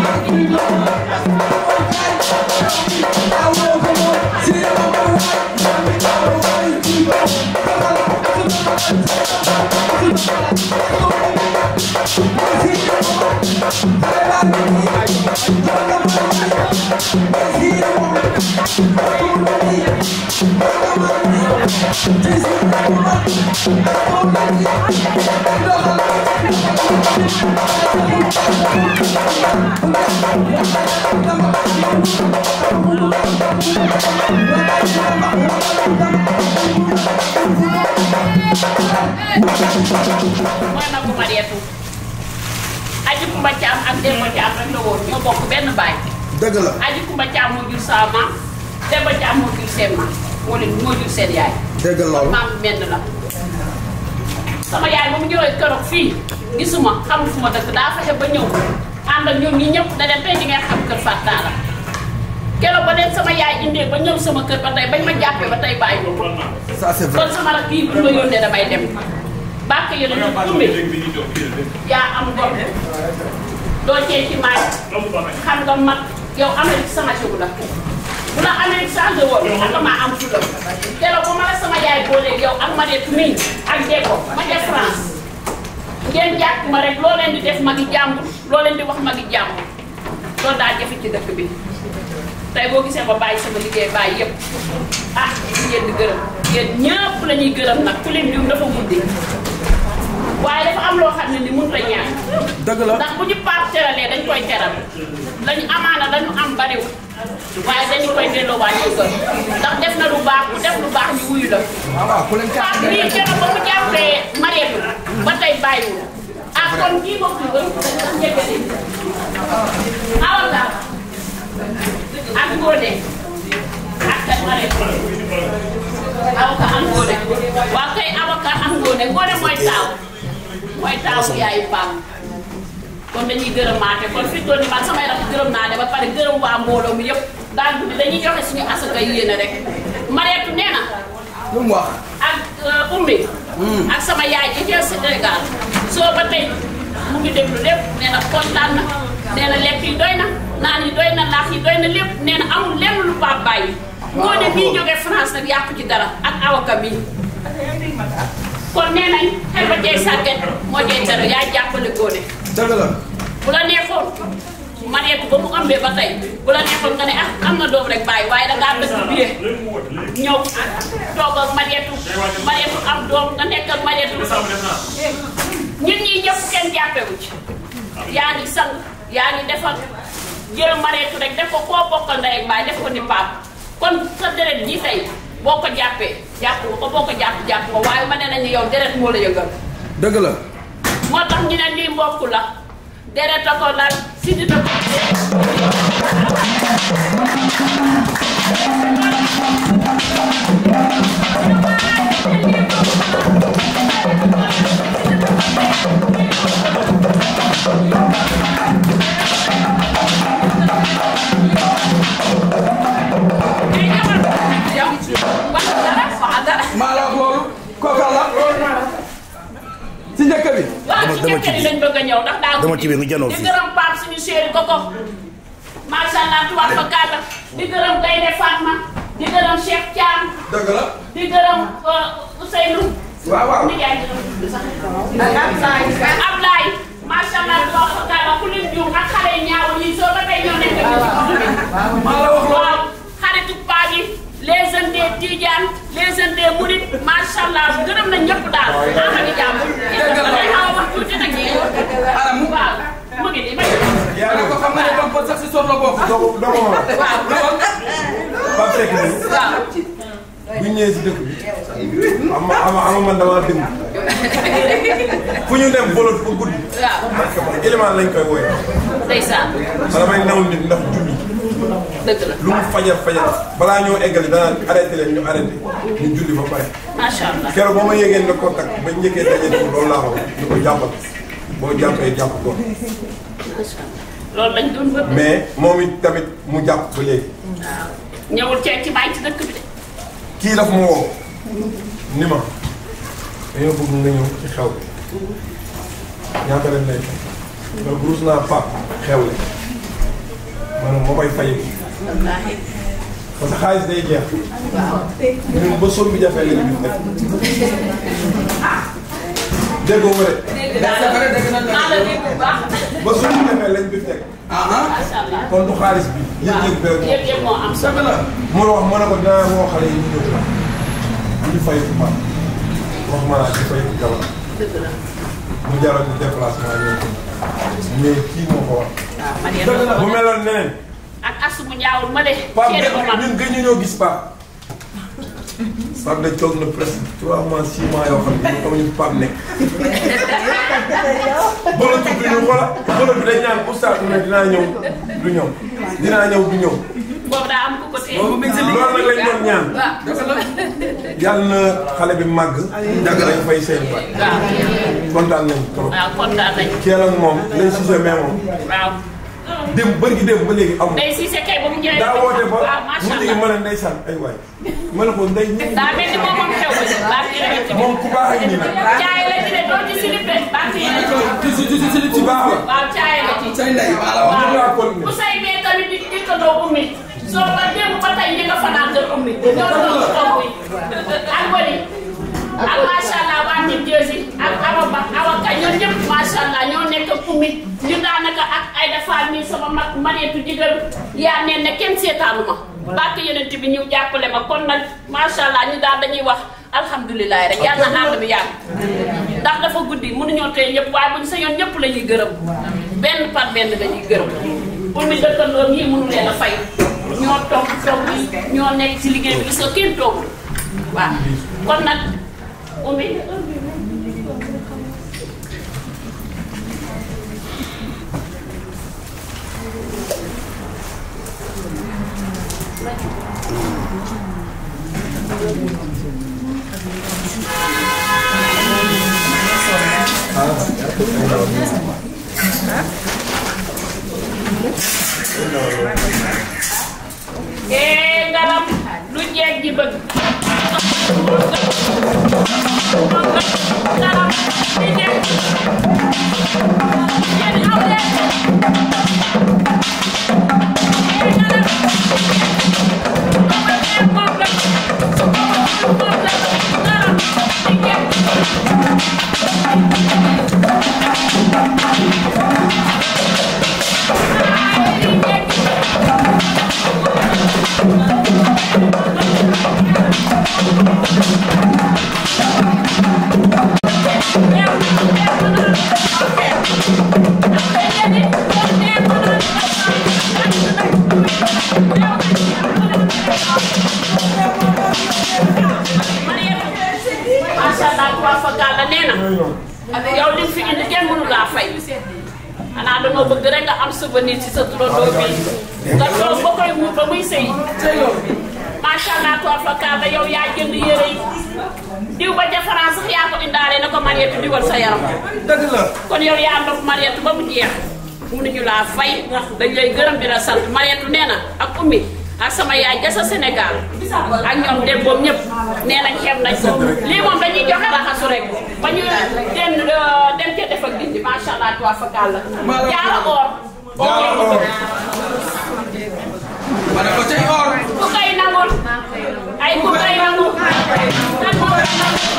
Speaker 8: si réew ma
Speaker 9: mooy Nabou Mariétou Aji Kumba Caam ak Demba Caam rek la woon ñoo bokk benn baay.
Speaker 8: dëgg la
Speaker 9: Aji Kumba Caam moo jur sa maam Demba Caam moo jur seen maam moo leen moo jur seen yaay.
Speaker 8: dëgg loolu
Speaker 9: maam menn la sama yaay ba mu ñëwee keroog fii gisuma xamul fu ma dëkk daa fexe ba ñëw ànd ak ñoom ñi ñëpp da leen tey di ngeen xam kër Fatou Talla keroog ba leen sama yaay indee ba ñëw sama kër ba tey bañ ma jàppee ba tey bàyyi ko
Speaker 8: ça c'est vrai
Speaker 9: kon sama rak kii bu ma yónnee damay dem bàkk yi dañu umbi yaa am ngor doo cee ci maay xam nga mag yow Amérique changé wu la bu la Amérique changé woon xam nga maa am fulla keroog ba ma la sama yaay booleeg yow ak Mariétou mii ak Deko ma def France ngeen jàpp ma rek loo leen di def magi jàmbur loo leen di wax magi jàmbur loolu daa jafe ci dëkk bi tey boo gisee ba bàyyi sama liggéey bàyyi yëpp ah ngeen di gërëm yéen ñëpp la ñuy gërëm nag ku leen diw dafa guddi waaye dafa am loo xam ne ni mënut a ñaan
Speaker 8: dëgg la
Speaker 9: ndax bu ñu paap teralee dañ koy teral lañu amaana lañu am bariwul waaye dañu koy delloo waa ñu gën ndax def na lu baax ku def lu baax ñu wuyu la
Speaker 8: waaw ku leen
Speaker 9: paap lii keroog ba mu jàppee Mariétou ba tey bàyyiwul ah kon kii bokk lu gën sax njëkkati awaka ak Ngoné ak kat Mariétou avocat ak Ngoné waaw kay avocat ak Ngoné Ngoné mooy taaw mooy taawu yaayu Pape kon dañuy gërëmaate kon fi toll nii man samay rakk gërëm naa ne ba pare gërëm waa mbooloo mi yëpp daal bi dañuy joxe suñu asaka yéene rek Mariétou nee na
Speaker 8: lu mu wax
Speaker 9: ak ummi ak sama yaay ci jël Sénégal soo ba tey mu ngi déglu lépp nee na kontaan na nee na lekk yi doy na naan yi doy na laax yi doy na lépp nee na amul lenn lu Pape bàyyi Ngoné bii jógee France nag yàqu ci dara ak avocat bi kon nee nañ xel ba jey sàgget moo jey tere yaa jàppale Ngoné
Speaker 8: dëgg la
Speaker 9: bu la neexoon Mariétou ba mu ëmbee ba tey bu la neexoon nga ne ah am na doom rek bàyyi waaye dangaa dëkk biir ñëw toog ak Mariétou Mariétou am doom nga nekk ak Mariétou ñun ñii ñëpp kenn jàppewu ci yaa ngi sang yaa ngi defal jël Mariétou rek def ko koo bokkal ndey ak baay def ko ni Pape kon sa deret ji tey boo ko jàppee jàpp ko boo ko jàpp jàpp ko waaye ma ne nañu yow deret moo la yëngal
Speaker 8: dëgg la
Speaker 9: moo tax ñu ne lii mbokk la deret a ko lal sidit a ko
Speaker 8: maa la wax loolu kooka la si njëkk bi
Speaker 9: waaw ci njëkk bi lañ bëgg a ñëw ndax daa
Speaker 10: dama ci bi nga janoo
Speaker 9: di
Speaker 10: fii
Speaker 9: gërëm Pape suñu chéri koko macha allah tubaab fa kàlla di gërëm Gaynde Fatma di gërëm Cheikh Thiam
Speaker 8: dëgg la
Speaker 9: di gërëm Ousseynou
Speaker 8: waaw waaw
Speaker 9: ni jaay sax Ablaye macha allah tubaab fa kàlla ku lim juum ak xale yi ñaaw yi soo ba tey ñoo nekk ci
Speaker 8: maa la wax loolu
Speaker 9: waaw xaritu Paa bi les jeunes des Tidiane les jeunes des Mourides macha allah gërëm nañ ñëpp daal amadi jàmm
Speaker 8: dëgg la
Speaker 9: day xaw a wax tuuti nag ñii
Speaker 8: anam
Speaker 9: waaw mu ngi nii may
Speaker 8: yaa ngi ko xam nga ne donc ba sax si soor la bokk
Speaker 4: dogo dogo ma
Speaker 9: waaw
Speaker 8: lool
Speaker 4: Pape Seck bi
Speaker 9: waaw
Speaker 7: bu ñu ñëwee si dëkk bi ama ama ama man damaa dëng fu ñu dem bolot ba guddi parce que man élément lañ koy wooye
Speaker 9: ndeysaan
Speaker 7: man damay naw nit ndax julli
Speaker 9: dëgg la
Speaker 7: lu mu fajar fajar balaa ñoo eggali danaa arrêté leen ñu arrêté ñu julli ba pare
Speaker 9: macha allah
Speaker 7: keroog boo ma yéegee ne contact ba njëkkee daje ko loolu laa ko ñu ko jàppal boo jàppee jàpp ko
Speaker 9: loolu lañ doon wër
Speaker 7: mais moom it tamit mu jàpp ba léegi
Speaker 9: waaw ñëwul cee ci bàyyi ci dëkk bi de
Speaker 7: kii daf ma woo ni ma dañoo bëgg nga ñëw ci xew bi ñaata leen lay fay nga ruus naa pap xew le maanaam moo koy fay parce que xaalis day jeex ñun ba sol bi jafee lañu bi teg déggoo ma de ba sol bi jafee lañ bi teg kon du xaalis bi yëg-yëg bi
Speaker 9: yëg-yëg moo am solo
Speaker 7: mu la wax ma ne ko dinaa woo xale yi ñu ñëw ñu fay ko pap wax ma naa di fay ko jabar mu jaral ñu déplacement ñëw mais kii moo ko wax bu meloon neneen
Speaker 9: ak asu mu ñaawul ma de
Speaker 7: Pape ñun gëj ñu ñoo gis Pape Pape dañ toog na presque trois mois six mois yoo xam ne ñu xamuñu Pape nekk bolo tudd ñu xoola bolo bi dañ naan oustaz ne dinaa ñëw du ñëw dinaa ñëw du ñëw
Speaker 9: boobu daa am ku ko téye
Speaker 7: loolu nag lañ doon ñaan yàlla na xale bi màgg dagg lañ fay seen baat kontaan nañ trop
Speaker 9: waaw kontaan nañ
Speaker 7: keel ak moom lañ sise mais moom
Speaker 9: waaw
Speaker 7: dem bëri gi dem ba léegi amul
Speaker 9: Ndeye Cissé kay ba mu ñëwee
Speaker 7: daa woote ba
Speaker 9: waaw macha
Speaker 7: mu
Speaker 9: allah
Speaker 7: jigi mën a ndeysaan ay waay ma ne ko ndey ñu
Speaker 9: daa mel ni moom moom xew bi baax yéene ci
Speaker 7: moom ku baax ak ñi nag
Speaker 9: caay la ci de doo ci silip de baax yéene ci
Speaker 7: ku baax la
Speaker 9: waaw caay la ci
Speaker 8: say ndey maa la wax
Speaker 9: waaw ku say bee tamit di di ko doo ummi soo ba démb ba tey ñi nga fanaan kër ummi ñoo doon togg yi ak wali ak macha allah waa Ndine Dieuzy ak Awa Ba Awa Ka ñoom ñëpp macha allah ñoo nekk ummi ñu daanaka ak ay dafa nii sama mag Mariétu digal yaa neen ne kenn seetaanu ma barke yeneen bi ñu jàppale ma kon nag macha allah ñu daal dañuy wax alhamdulilah rek yàlla na ànd bi yàgg ndax dafa guddi mënuñoo tey ñëpp waaye buñ sa yoon ñëpp la ñuy gërëm benn par benn la ñuy gërëm ummi dëkkandoom yi mënu leen a fay ñoo toog toog bi ñoo nekk ci liggéey bi gis nga kenn toog waaw kon nag ummi ee ngalam lu jeeg ji bëgg ngalam di jeeg yéen aw leen ee ngalam moom la moom la ngalam di jeeg macha allah trois fois gàll nee na yow li fi indi kenn mënu laa fay xanaa dañoo bëgg rek nga am souvenir ci sa turandoo bi nga toog ba koy muur ba muy sëy macha allah trois fois gàll yow yaa jënd yére yi diw ba ca France sax yaa ko indaale na ko Mariétu diwal sa yaram
Speaker 8: dëgg la
Speaker 9: kon yow yaa ndox Mariétu ba mu jeex mënuñu laa fay dañ lay gërëm di la sant Mariétu nee na ak ummi ak sama yaay ja sa Sénégal ak ñoom dem boobu ñëpp nee nañ xeeb nañ ko lii moom dañuy joxe raxasu rek ba ñu dem dem ca def ak dindi macha allah tuwa fakal la jaara or
Speaker 8: ma ne ko cay or
Speaker 9: ku koy nangul ay ku koy nangul kan moo koy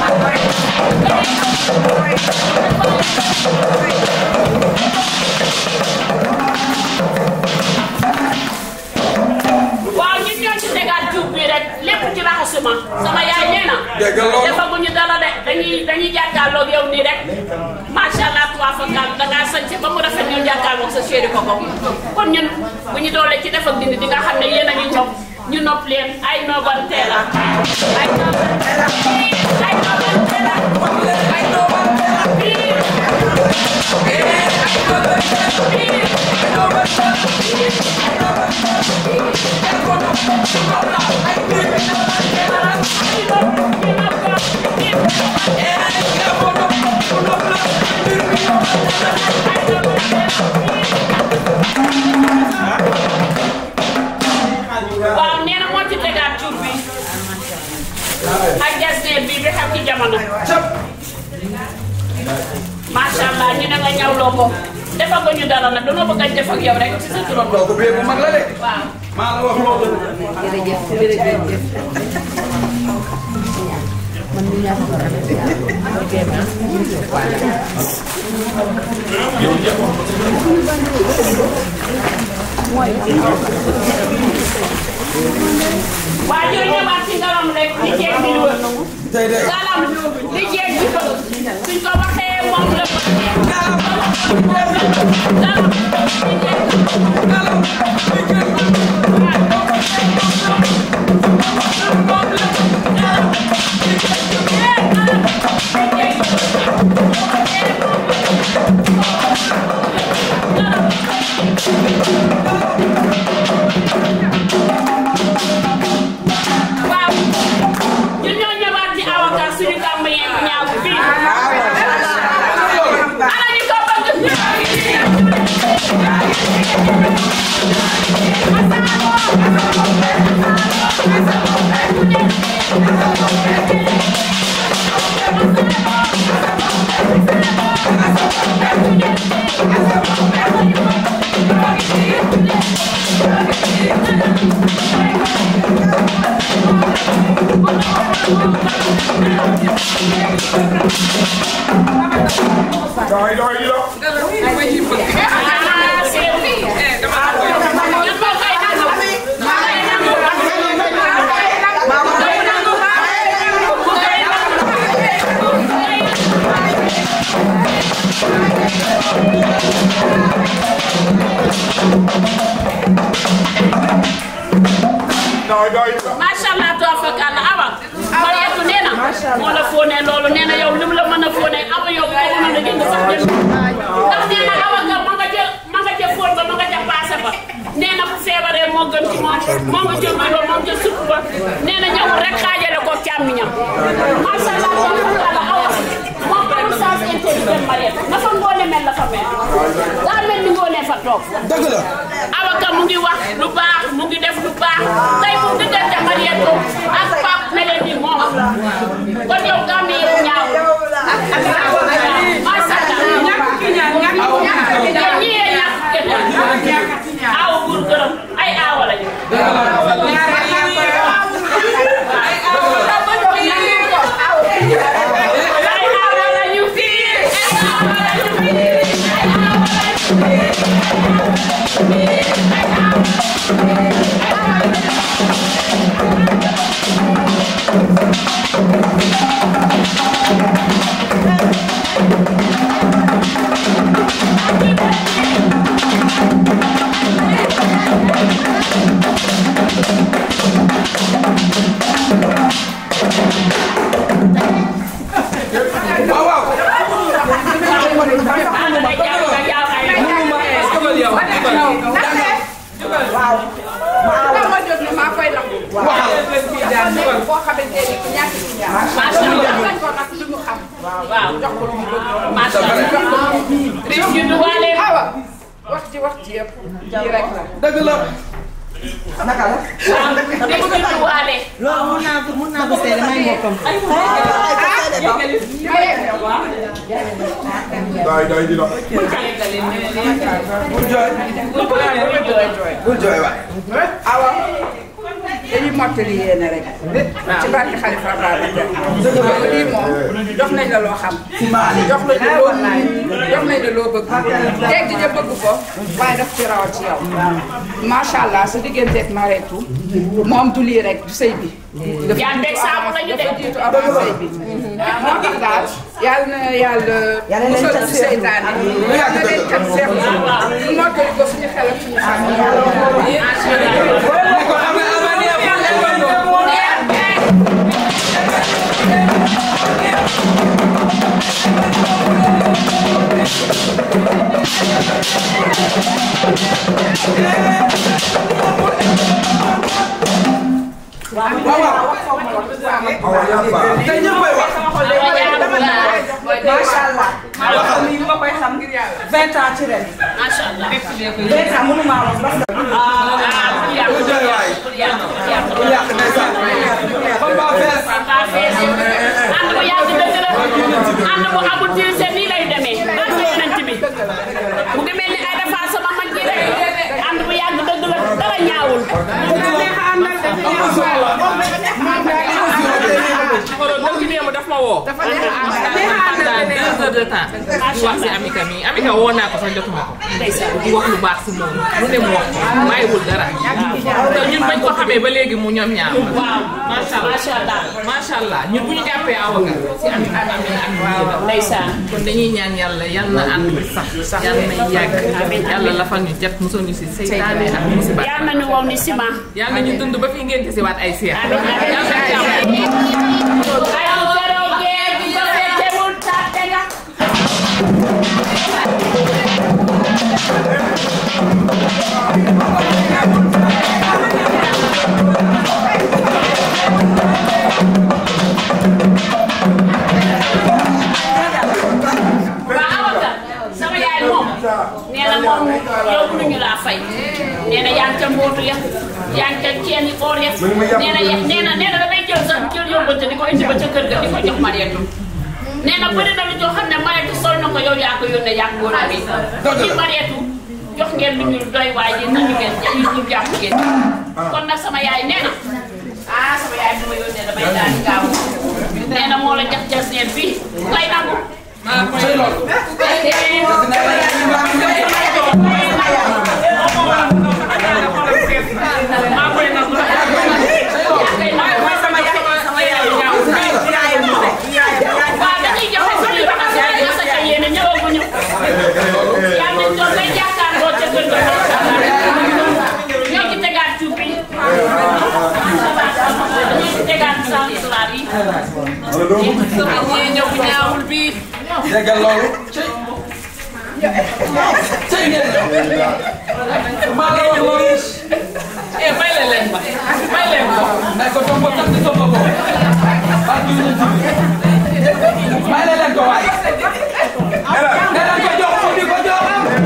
Speaker 9: waaw ñun ñoo ci tegaat juub bi rek lépp ci raxasuma sama yaay nee na defaguñu dara de dañuy dañuy jàkkaarloog yow nii rek macha allah tuwa fakal dangaa sañse ba mu rafet ñu jàkkaarloog sa chéri ko ko kon ñun bu ñu doolee ci def ak dindi di nga xam ne yéen a ngi ñoom ñu nopp leen ay Nobantela ay Nobantela ay Nobantela ay Nobantela waaw nee na moo ci tegaat tur bi ak jasneer bi bi xam ci jamono macha allah ñu ne nga ñawloo ko defal ko ñu dara nag dañoo bëgg a def ak yow rek ci sa turam
Speaker 8: kooku bee bu mag la de
Speaker 9: waaw
Speaker 8: maa la wax loolu
Speaker 6: jërëjëf jërëjëf man mi ñaa ko
Speaker 9: waa ñooy ñëwaat ci ngalam rek li jeeg bi ñu wër ngalam li jeeg bi ko suñ ko waxee moom la ko ngalam ngalam li jeeg ngalam li jeeg moom la ngalam waaw ñun ñoo ñëwaat ci avocat suñu gàmm yee bu ñaaw bi ana ñu ko bëgg
Speaker 7: Doy doy lo. Doy doy lo.
Speaker 9: macha allah to fakal awa Mariatu nee na moo la fóonee loolu nee na yow lim la mën a fóonee awa yow ko mën a jënd sax jënd ndax nee na awa nga ma nga jël ma nga jël fóon ba ma nga jël paase ba nee na bu feebaree moo gën ci moom moo nga jël kilo moo jël supp ba nee na ñëw rek xaajale ko càmmiñam macha allah to fakal awa moom amul sens intelligent Mariatu na fa ngoone mel la fa mel daa mel ni ngoone fa toog
Speaker 8: dëgg la
Speaker 9: awa ka mu ngi wax lu baax mu ngi def lu baax tey bu diggante Mariatu ak Pape melen ni moom kon yow gàmm yow ñaaw macha allah ñàkk ki ñaan ñàkk ki ñaan ñi yee ñàkk ki ñaan aaw buur gërëm ay aawa lañu ay aawa lañu fii ay aawa lañu fii ay aawa
Speaker 10: wax ci wax ci yëpp ji rek la
Speaker 8: dëgg la naka la
Speaker 11: loolu mun naa ko mun naa ko seede may mbokkam
Speaker 7: Doy doy di lo.
Speaker 8: bul jooy bul jooy waay
Speaker 10: awa dañuy mottali yéene rek ci barke Xalifa Babacar lii moom jox nañ la loo xam jox nañ la loo jox nañ la loo bëgg teg di ja bëgg ko waaye daf ci rawat ci yow macha allah sa digganteeg Mariatu moom du lii rek du sëy bi
Speaker 9: yaa mbeg saabu la ñu
Speaker 10: dafa jiitu avant sëy bi moo tax daal yàlla na yàlla musal ci seytaane yàlla nañ kat seex mottali ko suñu xel ak suñu xam
Speaker 8: te ñëpp koy wax.
Speaker 10: macha allah. maa xam ni ma koy xam ngir yàlla. vingt ans ci ren.
Speaker 9: macha allah.
Speaker 10: vingt ans mënu maa wax parce que.
Speaker 9: ànd bu yàgg dëgg la ànd bu amul tirise nii lay demee ak yonent bi bu demee ni ay dafa sama mag ji rek ànd bu yàgg dëgg la dara ñaawul
Speaker 12: daf ma woo deux heures de temps di wax si Amika mi Amika woo naa ko sax jotuma ko di wax lu baax si moom lu ne mu wax bàyyiwul dara te ñun bañ ko xamee ba léegi mu ñoom ñaar waaw macha allah macha allah ñun bu ñu jàppee awaga si Amika mi am ndeysaan kon dañuy ñaan yàlla yal na ànd bi sax yal na yàgg yàlla lafal ñu jot mosoo ñu si seytaane ak musiba
Speaker 9: yal na ñu wow ni ciment
Speaker 12: yal na ñu dund ba fi ngeen si waat ay seex
Speaker 9: sama yaay moom nee na moom yow mënuñu laa fay nee na yaa ngi ca mbootu ya yaa ngi ca ceeni or ya nee na nee na nee na damay jël sax jël yóbbante di ko indi ba ca kër ga di ko jox Mariétou nee na bëri na lu joo xam ne Mariétou sol na ko yow yaa ko yónnee yaa ko góor bi ci Mariétou jox ngeen lu ñu doy waaye yéen nañu ngeen ñu jàpp ngeen kon nag sama yaay nee na ah sama yaay bu ma yónnee damay daal di gaaw nee na moo la jax jas neen fii koy nangu
Speaker 8: déggal loolu cey cey ngeen maa la wax loolu
Speaker 12: eh may leen leen ba may leen ko
Speaker 8: may ko tombo tak di tombo ko ak ñu ñu may leen ko waay ne leen ko jox ko di ko jox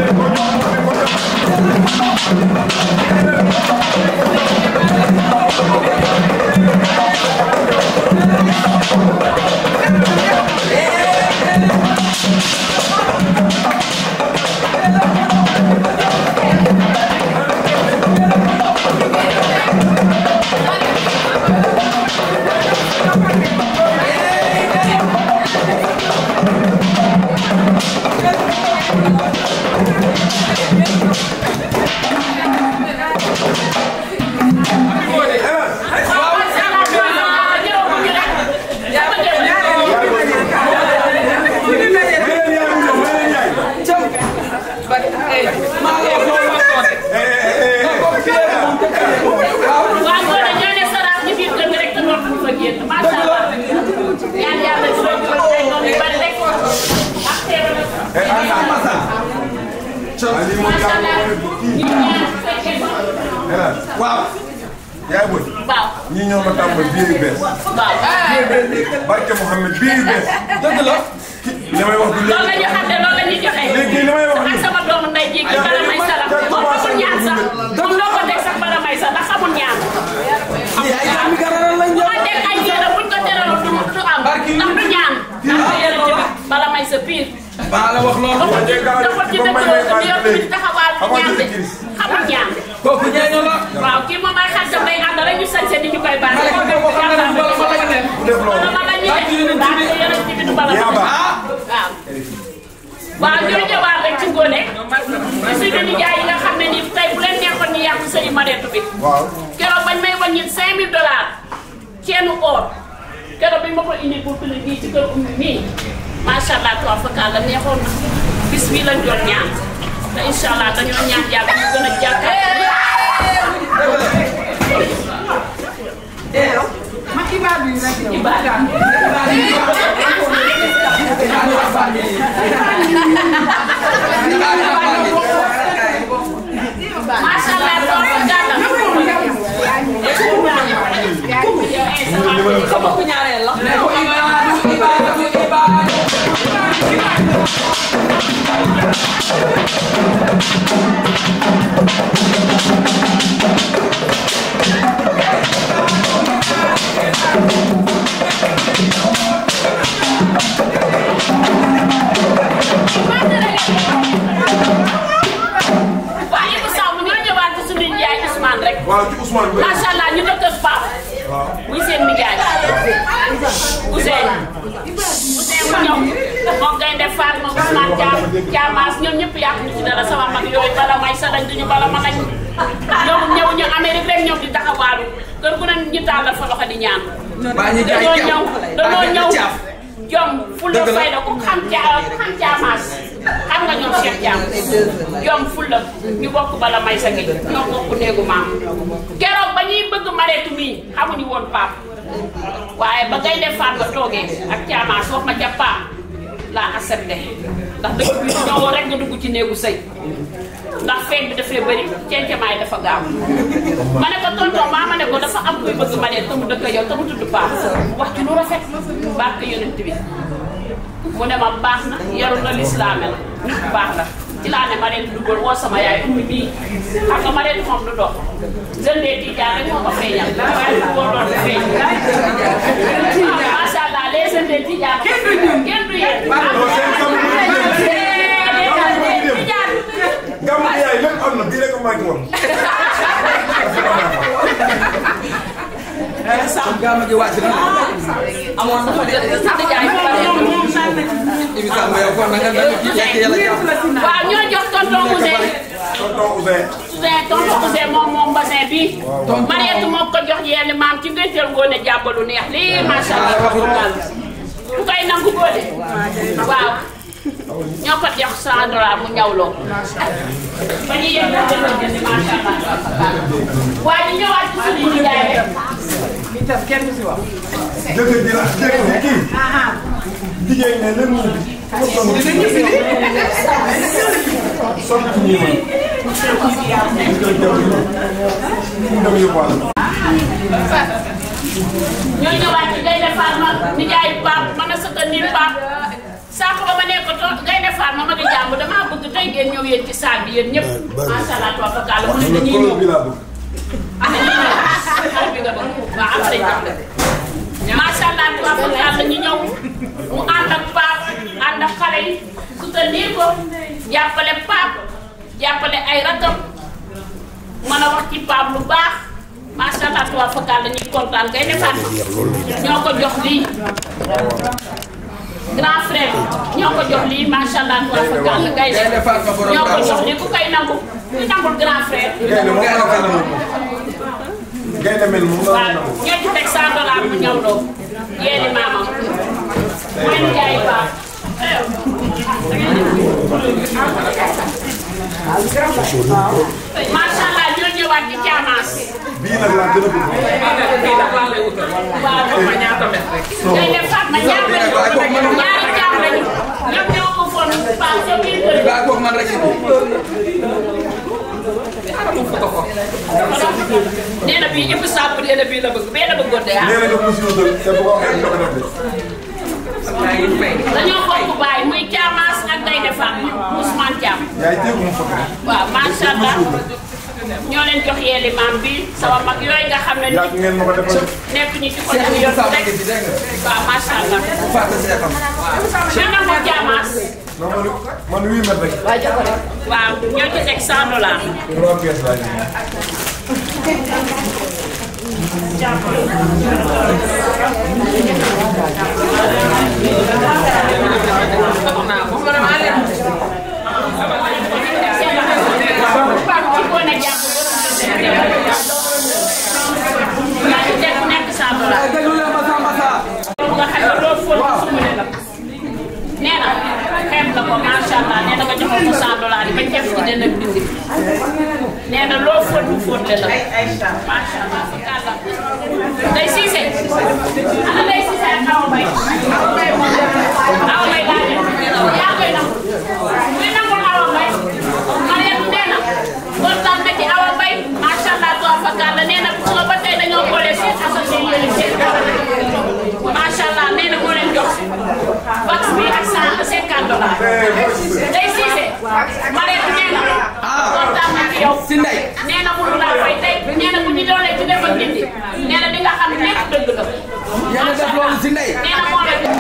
Speaker 7: waaw yaay boy
Speaker 9: waaw
Speaker 7: ñi ñoo ma tàmbal biir yu bees
Speaker 9: waaw
Speaker 7: barke Mouhamed biir yu bees dëgg la li may wax du
Speaker 9: loolu la ñu xam ne loolu la ñuy joxe
Speaker 7: léegi li may wax
Speaker 9: ak sama doomu ndey ji gi bala may sala moom xamul ñaan sax moom loo ko teg sax bala may sax ndax xamul ñaan bu ma teg ay yére buñ ko teraloon du du am ndax du ñaan ndax yére ci bala may sa pire
Speaker 8: maa la wax loolu
Speaker 9: dafa ci dëkk yow bi taxawaal ñaan de xamul ñaan
Speaker 8: kooku ñeeño la
Speaker 9: waaw kii moom ay xaritam day ànd rek ñu sañse ni ñu koy baax waaw ñooy ñëwaat rek ci Ngoné ci suñu nijaay yi nga xam ne nii tey bu leen neexoon ñu yàq sëñ Mariétou bi keroog bañ may wàññi cinq mille dollars ceenu or keroog bañ ma ko indi pour pili bii ci kër ummi mii macha allah toog fa kàlla neexoon na bis bii lañ doon ñaan te incha allah dañoo ñaan yàlla ñu gën a jàkkaar
Speaker 10: ma ibaadu yi rek yow.
Speaker 9: macha allah loolu gàllankoor.
Speaker 12: ñaareel la.
Speaker 9: waaye Ibou Samb ñoo ñëwaat ci suñu nijaay Ousmane rek.
Speaker 7: waaw ci Ousmane bi.
Speaker 9: macha allah ñu dëkk ak Pape.
Speaker 7: waaw
Speaker 9: muy seen nijaay. Ousseyn. Ousseyn mu ñëw moom Gaynde Fatma Ousmane Thiam Thiamas ñoom ñëpp yàq ñu ci dara sama mag yooyu bala may sa dañ duñu bala ma nañ ñoom ñëw ñu Amérique rek ñëw di taxawaalu kër gu ne ñu tàllal fa loxo di ñaan. dañoo ñëw dañoo ñëw jom fulla fayda ku xam caa ku xam Thiamas xam nga ñoom Cheikh Thiam jom fulla ñu bokk bala may sa gi ñoo bokk néegu maam keroog ba ñuy bëgg mareetu mii xamuñu woon Pape waaye ba Gaynde Fatma toogee ak Thiamas wax ma ca Pape laa accepté ndax dëkk bi ñoo rek nga dugg ci néegu sëy ndax feeñ bi dafay bëri cencemaay dafa gaaw ma ne ko tonton maa ma ne ko dafa am kuy bëgg mareet te mu dëkk yow te mu tudd Pape wax ci lu rafet barke yonent bi mu ne ma baax na yaru na lislaame la nit baax la ci laa ne Mariette dugal woo sama yaay ummi bii xam nga Mariette moom du dox jeune de Tidjane rek moo ko feeñal waaye du ko doon feeñ macha allah les jeunes de Tidjane kenn du ñun kenn du yéen
Speaker 7: gàmmu yaay lépp am na bii rek maa ngi woon.
Speaker 8: Sam gàmmu gi wàcc na. amoon na fa de Ibi Samb yow kon nag nga nekk yàlla jàpp.
Speaker 9: waaw ñoo jox tonton Ousseyn.
Speaker 7: tonton Ousseyn.
Speaker 9: Ousseyn tonton Ousseyn moom moom mbasin bi. Mariette moo ko jox yenn maam ci ngénteel ngoone jàppalu neex lii macha allah. ku koy nangu góode. waaw. ñoo ko jox cent dollars mu ñawloo. ba ñu yëg la jënd jënd macha allah. waaye ñu ñëwaat ci suñu nijaay rek.
Speaker 10: itam kenn du si wax.
Speaker 7: jëkkër ji la jëkkër ji kii. jigéen ne lépp mu ngi. sonn ci ñi man.
Speaker 9: ñoo ñëwaat ci Gaynde Fatma nijaay Pape mën a soutenir Pape. saako ba ma nekk to Gaynde Fatma ma di jàmb damaa bëgg tey ngeen ñëw yéen ci saal bi yéen ñëpp. macha allah toog ak àll mu ne dañuy ñëw. xale bi nga bëgg waaw am nañ ko. macha allah toog ak àll ñu ñëw mu ànd ak Pape ànd ak xale yi soutenir ko jàppale Pape jàppale ay rakam mën a wax ci Pape lu baax macha allah toog ak àll ñuy kontaan Gaynde Fatma ñoo ko jox lii. grand frère ñoo ko jox lii macha allah tuwa fa gàll Gaynde ñoo ko jox lii ku koy nangu ku nangul grand frère.
Speaker 7: Gaynde mel moom la
Speaker 9: waaw ñoo ci teg cent dollars mu ñëw loo yéeni maamam mooy nu jaay baax. macha allah ñoo ñëwaat ci Thiamas.
Speaker 7: bii nag laa gën a bëgg.
Speaker 12: bii nag laa lay wutal. waaw moom ma ñaata mètre rek.
Speaker 9: Gaynde Fatma ñaar lañu ñaari jaam lañu ñoom ñoo ko fon Pape sa biir kër.
Speaker 8: waaw kooku man rek
Speaker 9: nee na bii yëpp sàpp nee na bii la bëgg bee la bëggoon de ah.
Speaker 7: nee na nga mos a wutal te bu ko waxee doo ko def de.
Speaker 9: dañoo bokk baay muy Thiamas ak Gaynde Fatma Ousmane Thiam.
Speaker 7: yaay jéegu ma foto.
Speaker 9: waaw macha allah ñoo leen jox yeeli maam bi sama mag yooyu nga xam ne
Speaker 7: yàgg ngeen ma ko defal.
Speaker 9: nekk ñu ci côté bi yor rek waaw macha allah. ñu nangu Thiamas.
Speaker 7: non man man huit mètres rek.
Speaker 9: waaw ñoo ci teg cent dollars.
Speaker 7: trois pièces laa ñu.
Speaker 9: nee na xeeb na ko macha allah nee na nga joxoon ko cent dollars yi bañ def ci dana dindi nee na loo fóot mu fóot la macha allah day siise ana day siise ak Awa Mbaye Awa Mbaye laa def yaa koy nangu kuy nangul Awa Mbaye Mariette nee na kontaan na ci Awa Mbaye macha allah tuwa fakkaat la nee na suba ba tey dañoo boole seen associé yéen seen macha allah nee na moo leen jox vax bi ak cent cinquante dollars day siise Mariette nee na kontaan na ci yow.
Speaker 8: si ndey.
Speaker 9: nee na mënu laa fay tey nee na bu ñu doonee ci defal nit ñi nee na di nga xam ne lépp dëgg la.
Speaker 8: yéen a def loolu si ndey.
Speaker 9: nee na moo la def.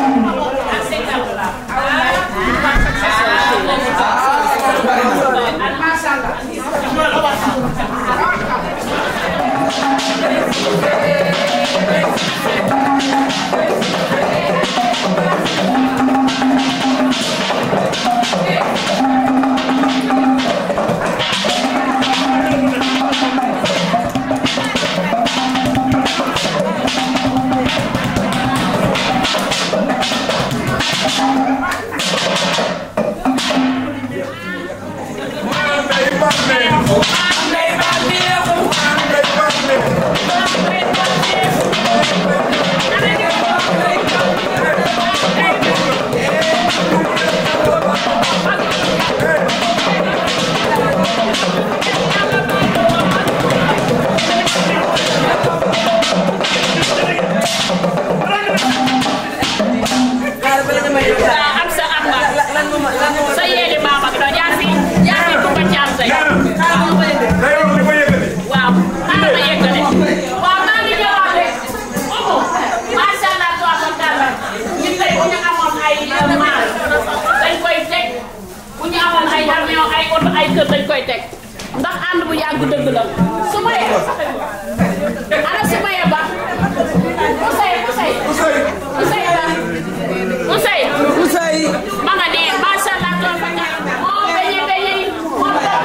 Speaker 9: ay kër dañ koy teg ndax ànd bu yàgg dëgg la su ma yee ana su ma yee ba Ousseyn Ousseyn Ousseyn la Ousseyn
Speaker 8: Ousseyn
Speaker 9: ma nga ne macha allah tool ba nga moo beñe beñe yi moo toog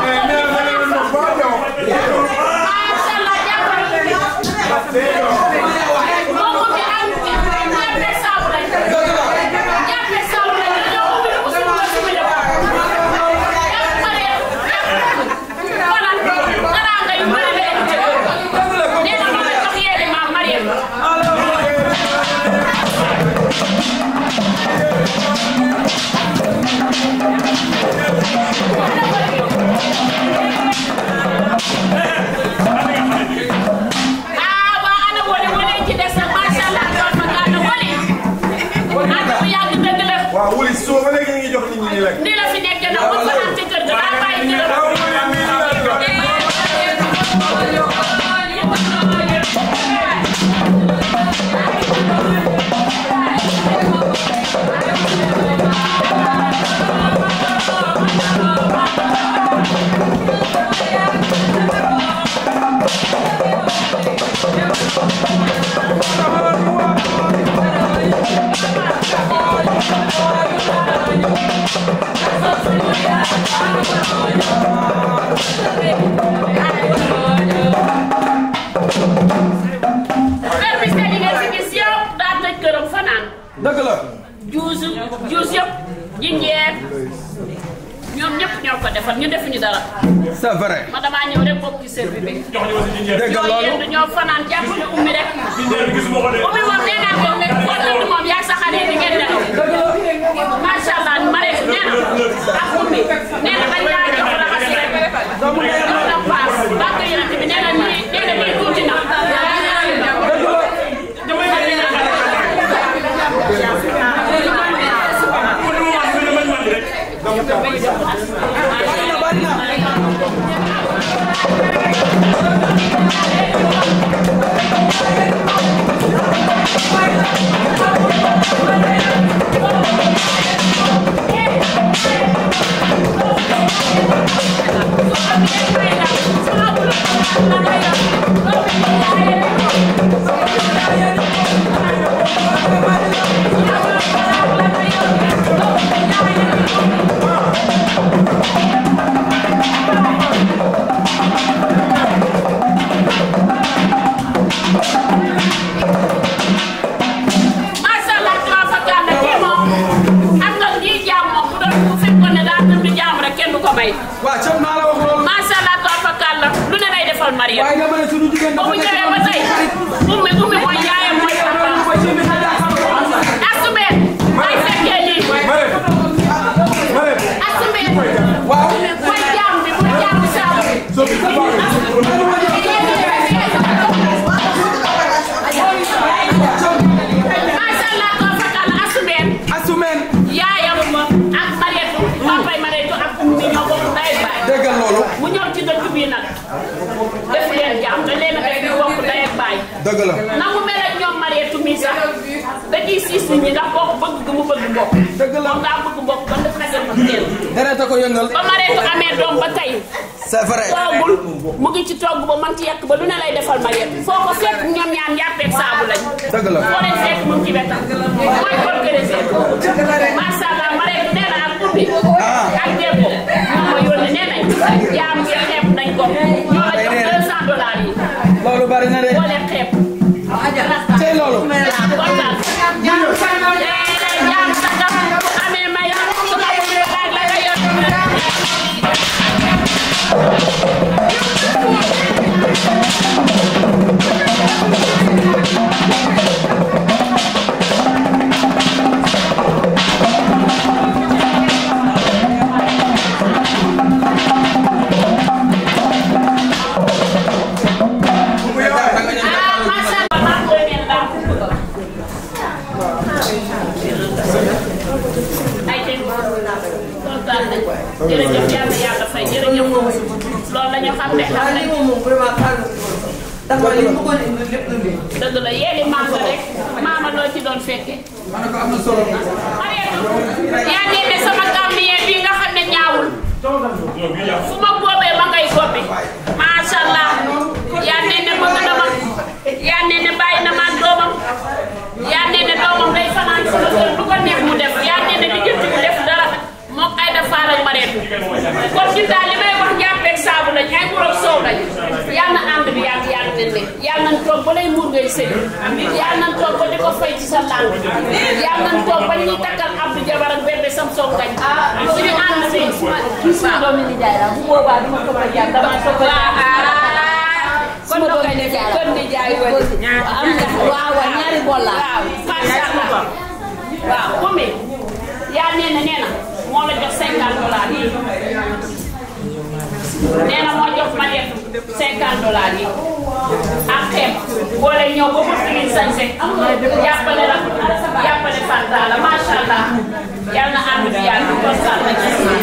Speaker 9: macha allah jàppal moom mu ngi am jàppee saabu lañ jàppee saabu lañ ñoo ubbi ko suñu la suñu la
Speaker 7: waaw wuli soo ba léegi ñu ngi jox nit ñi lekk.
Speaker 9: ni la fi nekk na ko fanaan ci kër ga daa bàyyi kër ga.
Speaker 8: dëgg la.
Speaker 9: juus juus yëpp jinjeer ñoom ñëpp ñoo ko defal ñu defuñu dara.
Speaker 8: c'est vrai.
Speaker 9: ma damaa ñëw rek bokk ci service bi.
Speaker 8: dëgg loolu
Speaker 9: ñoo yëndu ñoo fanaan jàppale ummi rek. ummi moom nee naa ko ne moom yaa sa xarit di ngeen nelaw. macha allah mare nee na ak ummi nee na dañ laa jox raxas rek. jox na paas bàq yonent bi nee na nii nee na nii tuuti na.
Speaker 8: waaw coono maa la wax loolu.
Speaker 9: macha allah toog fa kàll la lu ne lay defal Maria.
Speaker 8: waaye nga mën a suñu jigéen
Speaker 9: ba mu ñëwee ba tey ummi ummi mooy yaayam mooy papa. asumeen may fekkee lii. asumeen.
Speaker 8: waaw
Speaker 9: mooy jaam bi mooy jaam bi saabu macha allah toog fa kàll asumeen.
Speaker 8: asumeen.
Speaker 9: yaayam ak Mariétu papay Mariétu ak ummi ñoo bokk ndey baay.
Speaker 8: déggal loolu. dëgg la
Speaker 9: na mu mel ak ñoom Mariétou mi sax da ciy siis nit ñi ndax bokk bëgg gu mu bëgg mbokk.
Speaker 8: dëgg la
Speaker 9: moom daa bëgg mbokk ba def xajal ma teel.
Speaker 8: deret a ko yëngal.
Speaker 9: ba Mariétou amee doom ba tey.
Speaker 8: c'est vrai
Speaker 9: toogul mu ngi ci togg ba man ci yekk ba lu ne lay defal Mariétou foo ko fekk ñoom ñaan yàppeeg saabu lañ.
Speaker 8: dëgg la
Speaker 9: foo leen fekk mu ngi ci wetam. mooy organisé. macha allah Mariétou nee na ak ubbi. ak démb ñoo ma yónni nee nañ. yaam ngi xeeb nañ ko. ñoo la jox deux cent dollars yi.
Speaker 8: loolu bari na de.
Speaker 9: boo leen xeeb.
Speaker 8: tey loolu.
Speaker 9: kontaan. jaam sa gam amee may su ma wut ak la nga yor. jërëjëf yàlla yàlla fay jërëjëf loolu la ñu xam ne xam nañ dëgg la yéeli manga rek maama loo ci doon fekke yaa ngi ne sama gambien bi nga xam ne ñaawul fu ma boobee ma ngay soppi macha allah yaa ne ne bëgg na ma yaa ne ne bàyyi na ma doomam yaa ne ne doomam day fanaan sama kër du ko neex mu def yaa ne ne diggante mu def dara moom ay dafaar ak Mariétou kon ci daal li may wax jàppeeg saabu lañ ay mburoog soow lañ yàlla na ànd bi yàgg yàlla nañ leen yàlla nañ toog ba lay muur ngay sëy yàlla nañ toog ba di ko fay ci sa làng yàlla nañ toog ba ñuy takkal Abdou Jabar ak bébé sam soog ngañ suñu ànd bi suma doomi nijaay la bu boobaa duma ko ma jàpp dama ko kon do kay def kon nijaay wala am nga waaw waaw ñaari bool la waaw waaw comme yaa nee na nee na moo la jox cinquante dollars yi nee na moo jox Mariétou cinquante dollars yi ak xeeb boole ñëw ba mu fi sañse jàppale la jàppale Fanta la macha allah yal na ànd bi yàlla kontaan nañ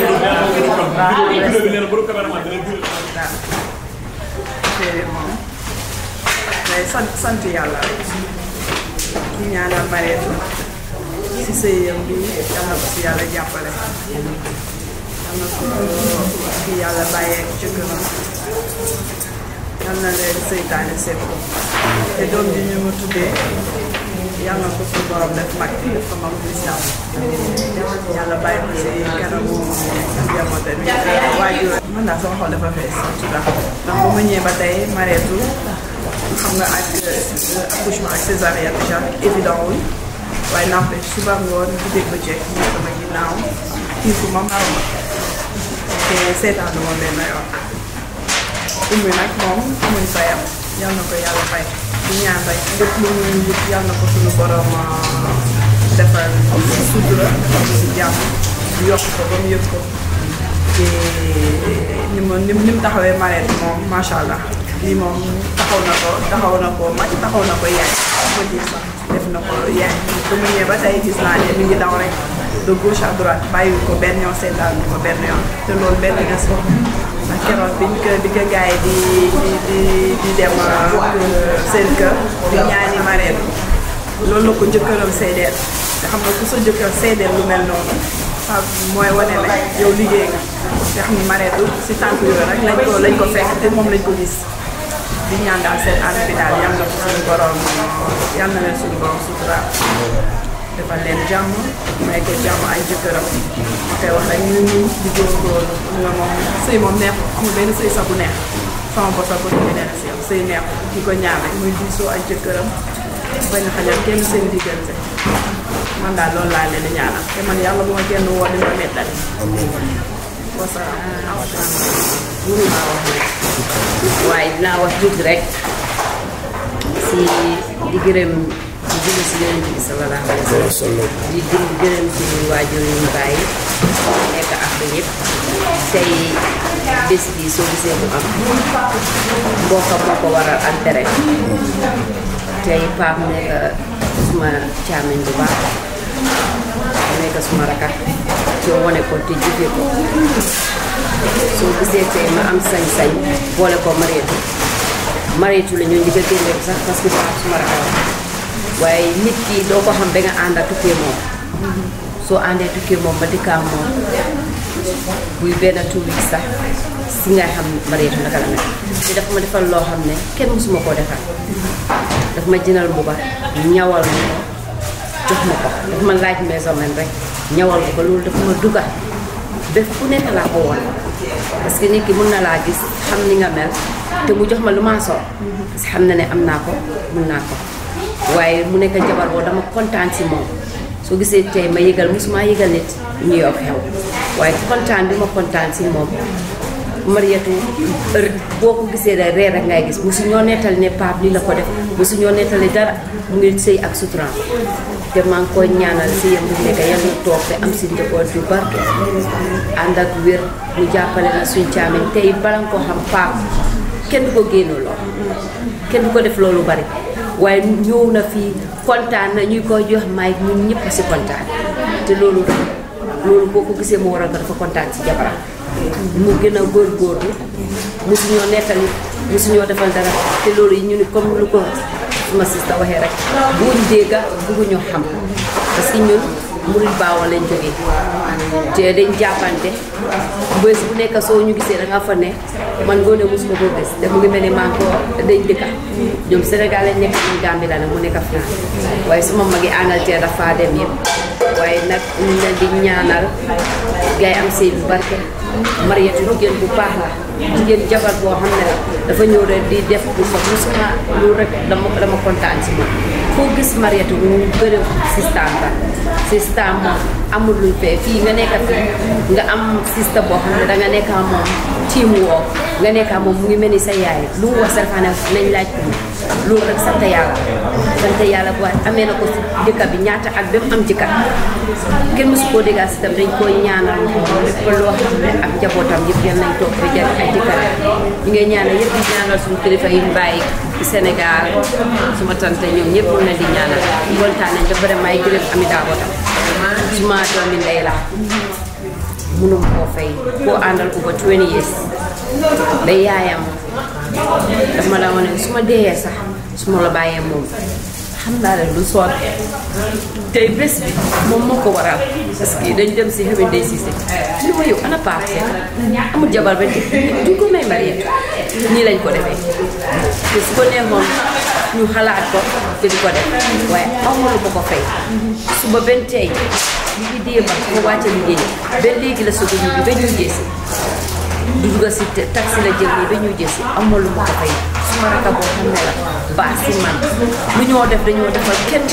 Speaker 10: ci sant sant yàlla rek di ñaanal Mariétou si sëyam bi yal na ko si yàlla jàppale yal na ko si yàlla bàyyee ci gënam yal na leen seytaane seet ko te doom ji ñu ma tuddee yal na ko suñu borom def mag def ko mag lislaam yàlla bàyyi ko si kanamu njaboote bi waajur man daal sama xol dafa fees ndax ndax bu ma ñëwee ba tey Mariétou xam nga ak accouchement ak césarienne déjà évident wul waaye n'empêche suba ngoon guddeeg bëccëg ñu sama ginnaaw kii fu ma maaw ma te seetaan ma benn yoon ummi nag moom amuñ fayam yal na ko yàlla fay di ñaan rek lépp lu muy wut yal na ko suñu borom defal sutura defal ko si jàmm di yokk ko ba mu yëg ko te ni mu ni mu taxawee Mariétou moom macha allah lii moom taxaw na ko taxaw na ko mag taxaw na ko yaay ko gis sax def na ko yaay bu mu ñëwee ba tey gis naa ne mi ngi daw rek de gauche à droite bàyyi ko benn yoon seetaan ko benn yoon te loolu benn des ko ndax keroog biñ ko bi ko gars yi di di di dem seen kër di ñaani Mariétou loolu la ko jëkkëram seedeel te xam nga ku sa jëkkër seedeel lu mel noonu fa mooy wane ne yow liggéey nga te xam ni Mariétou si tànk yooyu rek lañ ko lañ ko fekk te moom lañ ko gis di ñaan daal seen ànd bi daal yal na ko suñu borom yal na leen suñu borom suturaal defal leen jàmm may ko jàmm ay jëkkëram ma koy wax rek ñu ñu di góorgóorlu nga moom sëy moom neexul amul benn sëy sax bu neex sama bos a bos bi nee na si yow sëy neexul di ko ñaan rek muy diisoo ay jëkkëram bañ a xajal kenn seen diggante man daal loolu laa leen di ñaanal te man yàlla bu ma kenn woo di ma mettali
Speaker 13: waaye dinaa wax tuuti rek si di gërëm di julli si Yonent bi sallallahu alayhi wa sallam di gërëm si waajur yi ñu bàyyi nekk ak ñëpp tey bés bi soo gisee mu am mbokkam moo ko waral enterré tey Pape nekk suma càmmiñ bu baax nekk suma rakkat te wane ko te jëfee ko soo gisee tey ma am sañ-sañ boole ko Mariétou Mariétou la ñoo njëkk a génne sax parce que Pape suma rakk la waaye nit ki doo ko xam ba nga ànd ak tukkee moom soo àndee tukkee moom ba dikkaa moom buy benn two weeks sax si ngay xam Mariétou naka la mel te dafa ma defal loo xam ne kenn mësuma koo defal dafa ma jënal mbuba ñawal ma ko jox ma ko dafa ma laaj measurement rek ñawal ma ko loolu dafa ma dugal ba fu nekk laa ko woon parce que nit ki mun na laa gis xam ni nga mel te mu jox ma lu maa sol parce que xam na ne am naa ko mun naa ko waaye mu nekk jabar boo dama kontaan si moom soo gisee tey ma yëgal mosuma yëgal nit ñu yokk xew waaye kontaan bi ma kontaan si moom Mariétou boo ko gisee da reer rek ngay gis mosu ñoo nettali ne Pape lii la ko def mosu ñoo nettali dara mu ngi sëy ak suturam te maa ngi koy ñaanal si yéen bu nekk yàlla na toog te am si njaboot yu barke ànd ak wér mu jàppale na suñ caamin tey bala nga ko xam Pape kenn du ko génn lool kenn du ko def loolu bari waaye ñëw na fii kontaan na ñuy koy jox may ñun ñëpp si kontaan te loolu loolu boo ko gisee mu waral ko dafa kontaan si jabaram mu gën a góorgóorlu mosuñoo nettali mosuñoo defal dara te loolu yi ñu ni comme lu ko suma sista waxee rek buñ dégga bugguñu xam parce que ñun murid baawa lañ jógee te dañ jàppante bés bu nekk soo ñu gisee da nga fa ne man ngoone mosuma koo gis te mu ngi mel ni maa ngi ko dañ dëkka ñoom Sénégal lañ nekk ñun Gambie la nag mu nekk France waaye suma magi Angleterre dafa dem yëpp waaye nag ñu leen di ñaanal gay am sëy bu barke Mariétou jigéen bu baax la jigéen jabar boo xam ne la dafa ñëw rek di def bu fa musuma loolu rek dama dama kontaan si moom foo gis Mariétou mu gërëm système ba système moom amul luñ fee fii nga nekk fi nga am système boo xam ne danga nekk moom tiim woo nga nekk moom mu ngi mel ni sa yaay lu mu wax sa ne nañ laaj ko loolu rek sant yàlla sant yàlla bu amee na ko si dëkk bi ñaata ak ba mu am jëkkër kenn mësu koo déggal si tam dañ koy ñaanal lépp loo xam ne ak njabootam yëpp yal nañ toog ba jar ay jëkkër ñu ngay ñaanal yëpp di ñaanal suñu kilifa yi ñu bàyyi ci Sénégal suma tante ñoom ñëpp mun na di ñaanal kontaan nañ ba vraiment ay gërëm ami daabo tam suma doomi ndey la munum koo fay koo àndal ko ba twenty years day yaayam daf ma la wane su ma deeyee sax su ma la bàyyee moom xam naa ne lu soot tey bés bi moom moo ko waral parce que dañ dem si xewin day siise li ma yow ana Pape Seck amul jabar ba duñ ko may Mariétou nii lañ ko defee te su ko neexoon ñu xalaat ko te di ko def waaye amul ma ko fay suba benn tey li ngi dee ba ko wàcce liggéey ba léegi la soog a ñibbi ba ñu jeesi du dugg si taxi la jël nii ba ñu jeesi amul lu ma ko fay suma raka boo xam ne la baax si man lu ñoo def dañoo defal kenn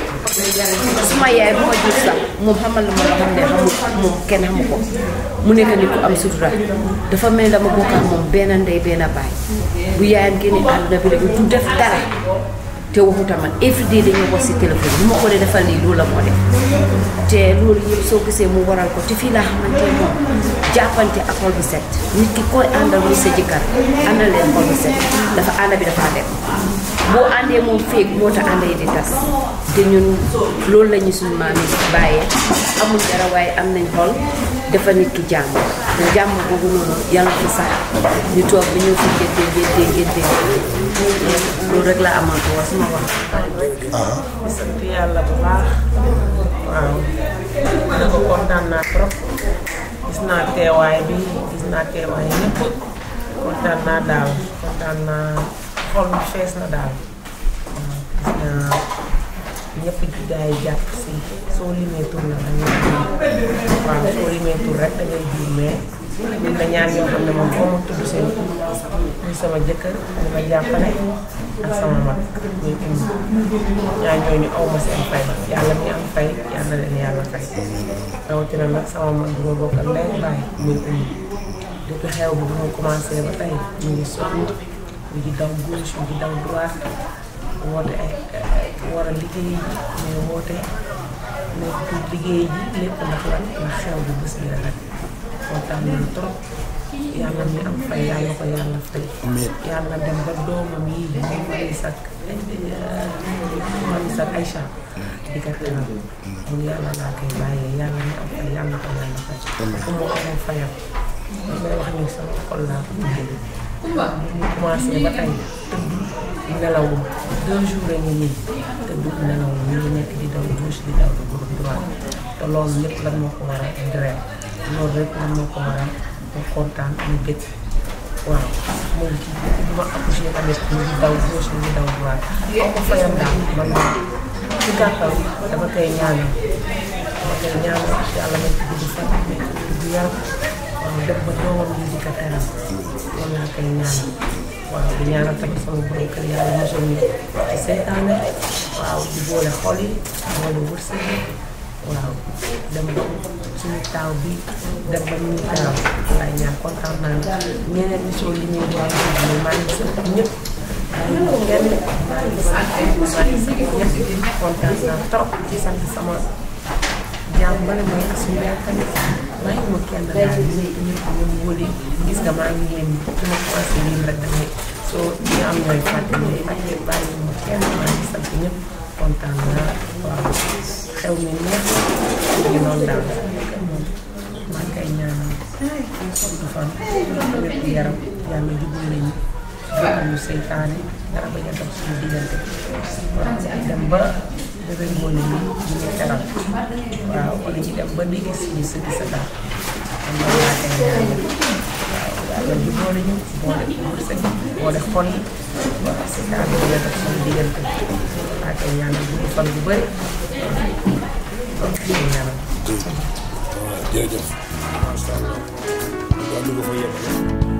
Speaker 13: suma yaay bu ma jur sax moom xamal na ma loo xam ne xamul moom kenn xamu ko mu nekk nit ku am sutura dafa mel dama bokk ak moom benn ndey benn baay bu yaayam génne àdduna bi léegi du def dara te waxuta man every day dañoo wax si téléphone bu ma ko dee defal lii loolu la moo def te loolu yëpp soo gisee mu waral ko te fii laa xamante moom jàppante ak xol bu set nit ki koy àndal muy sa jëkkër àndal leen xol bu set dafa ànd bi dafa dem boo àndee moom féeg moo tax ànd yi di tas te ñun loolu la ñu suñu maam yi bàyyee amul dara waaye am nañ xol dafa nit ki jàmm te jàmm boobu noonu yàlla fi sax ñu toog bi ñëw fi génte génte génte loolu rek la amoon ko wax suma wax
Speaker 14: di sant yàlla bu baax waaw na ko kontaan naa trop gis naa teewaay bi gis naa teewaay ñëpp kontaan naa daal kontaan naa xol bi fees na daal gis naa ñëpp gaa yi jàpp si soo limee tur la dañuy waaw soo limee tur rek da ngay jiw mais ñun na ñaar ñoo xam ne moom foo ma tudd seen muy sama jëkkër ñu ma jàppale ak sama mag muy indi ñaar ñooñu aw ma seen fay yàlla mi am fay yàlla leen yàlla fay rawatina nag sama mag bi ma bokkal ndey bàyyi muy indi depuis xew bi bu ma commencé ba tey ñu ngi sonn ñu ngi daw gauche ñu ngi daw droite woote ay war a liggéey mais woote mais pour liggéey ji lépp ndax lan ndax xew bi bés bi rek kontaan nañu trop yàlla mi am fay yàlla ko yàlla fay yàlla dem ba doomam yi moom mari sak mari sak Aïcha di ko teral mun yàlla laa koy bàyyee yàlla mi am fay yàlla ko yàlla fay fu mu amul fayam li may wax ni sama xol laa ko bëgg ñu commencé ba tey tëdd nelawuma deux jours a ngi nii tëdd nelawuma ñu ngi nekk di daw gauche di daw gauche droite te loolu lépp lan moo ko waral deret loolu rek lan moo ko waral mu kontaan mu bëgg waaw moom ci bi ma accouché tamit ñu ngi daw gauche ñu ngi daw droite aw ko fayam daal man ci gàttal dama koy ñaanal dama koy ñaanal yàlla may ci gudd fan may ci gudd yàlla waaw def ba doomam ñu di ko teral loolu laa koy ñaanal waaw di ñaanal tamit sama borom kër yàlla mosal ñu ci seytaane waaw di boole xol yi boole wërsëg yi waaw dem ba suñu taaw bi dem ba ñu teral lay ñaan kontaan naa ñeneen ñi soo li ñuy doon mais maa ngi sant ñëpp maa ngi kenn maa ngi sant maa ngi sant ñëpp kontaan naa trop ci sant sama jaam bale mooy suñu yaay tamit maa ngi ma kenn daal ñëpp ñëpp ñoom wóoli gis nga maa ngi leen su ma commencé lii rek damay soo ñu am ñooy fàttali ak ñëpp bàyyi ma kenn maa ngi sant ñëpp kontaan naa waaw xew mi neex ñu noonu daal maa ngi koy ñaanal du fan wér yaram yàlla jublu nañu ñu seytaane dara bañ a dox suñu diggante waaw dem ba bébé ngoone ni ñu ñu teral waaw wala ñu dem ba di gis ñu sëgg sa daal am na laa koy ñaanal waaw yàlla jubloo nañu boole wërsëg boole xol yi waaw seytaane bañ a dox suñu diggante laa koy ñaanal bu fan bu bëri donc ñu ñaanal
Speaker 7: jërëjëf macha allah.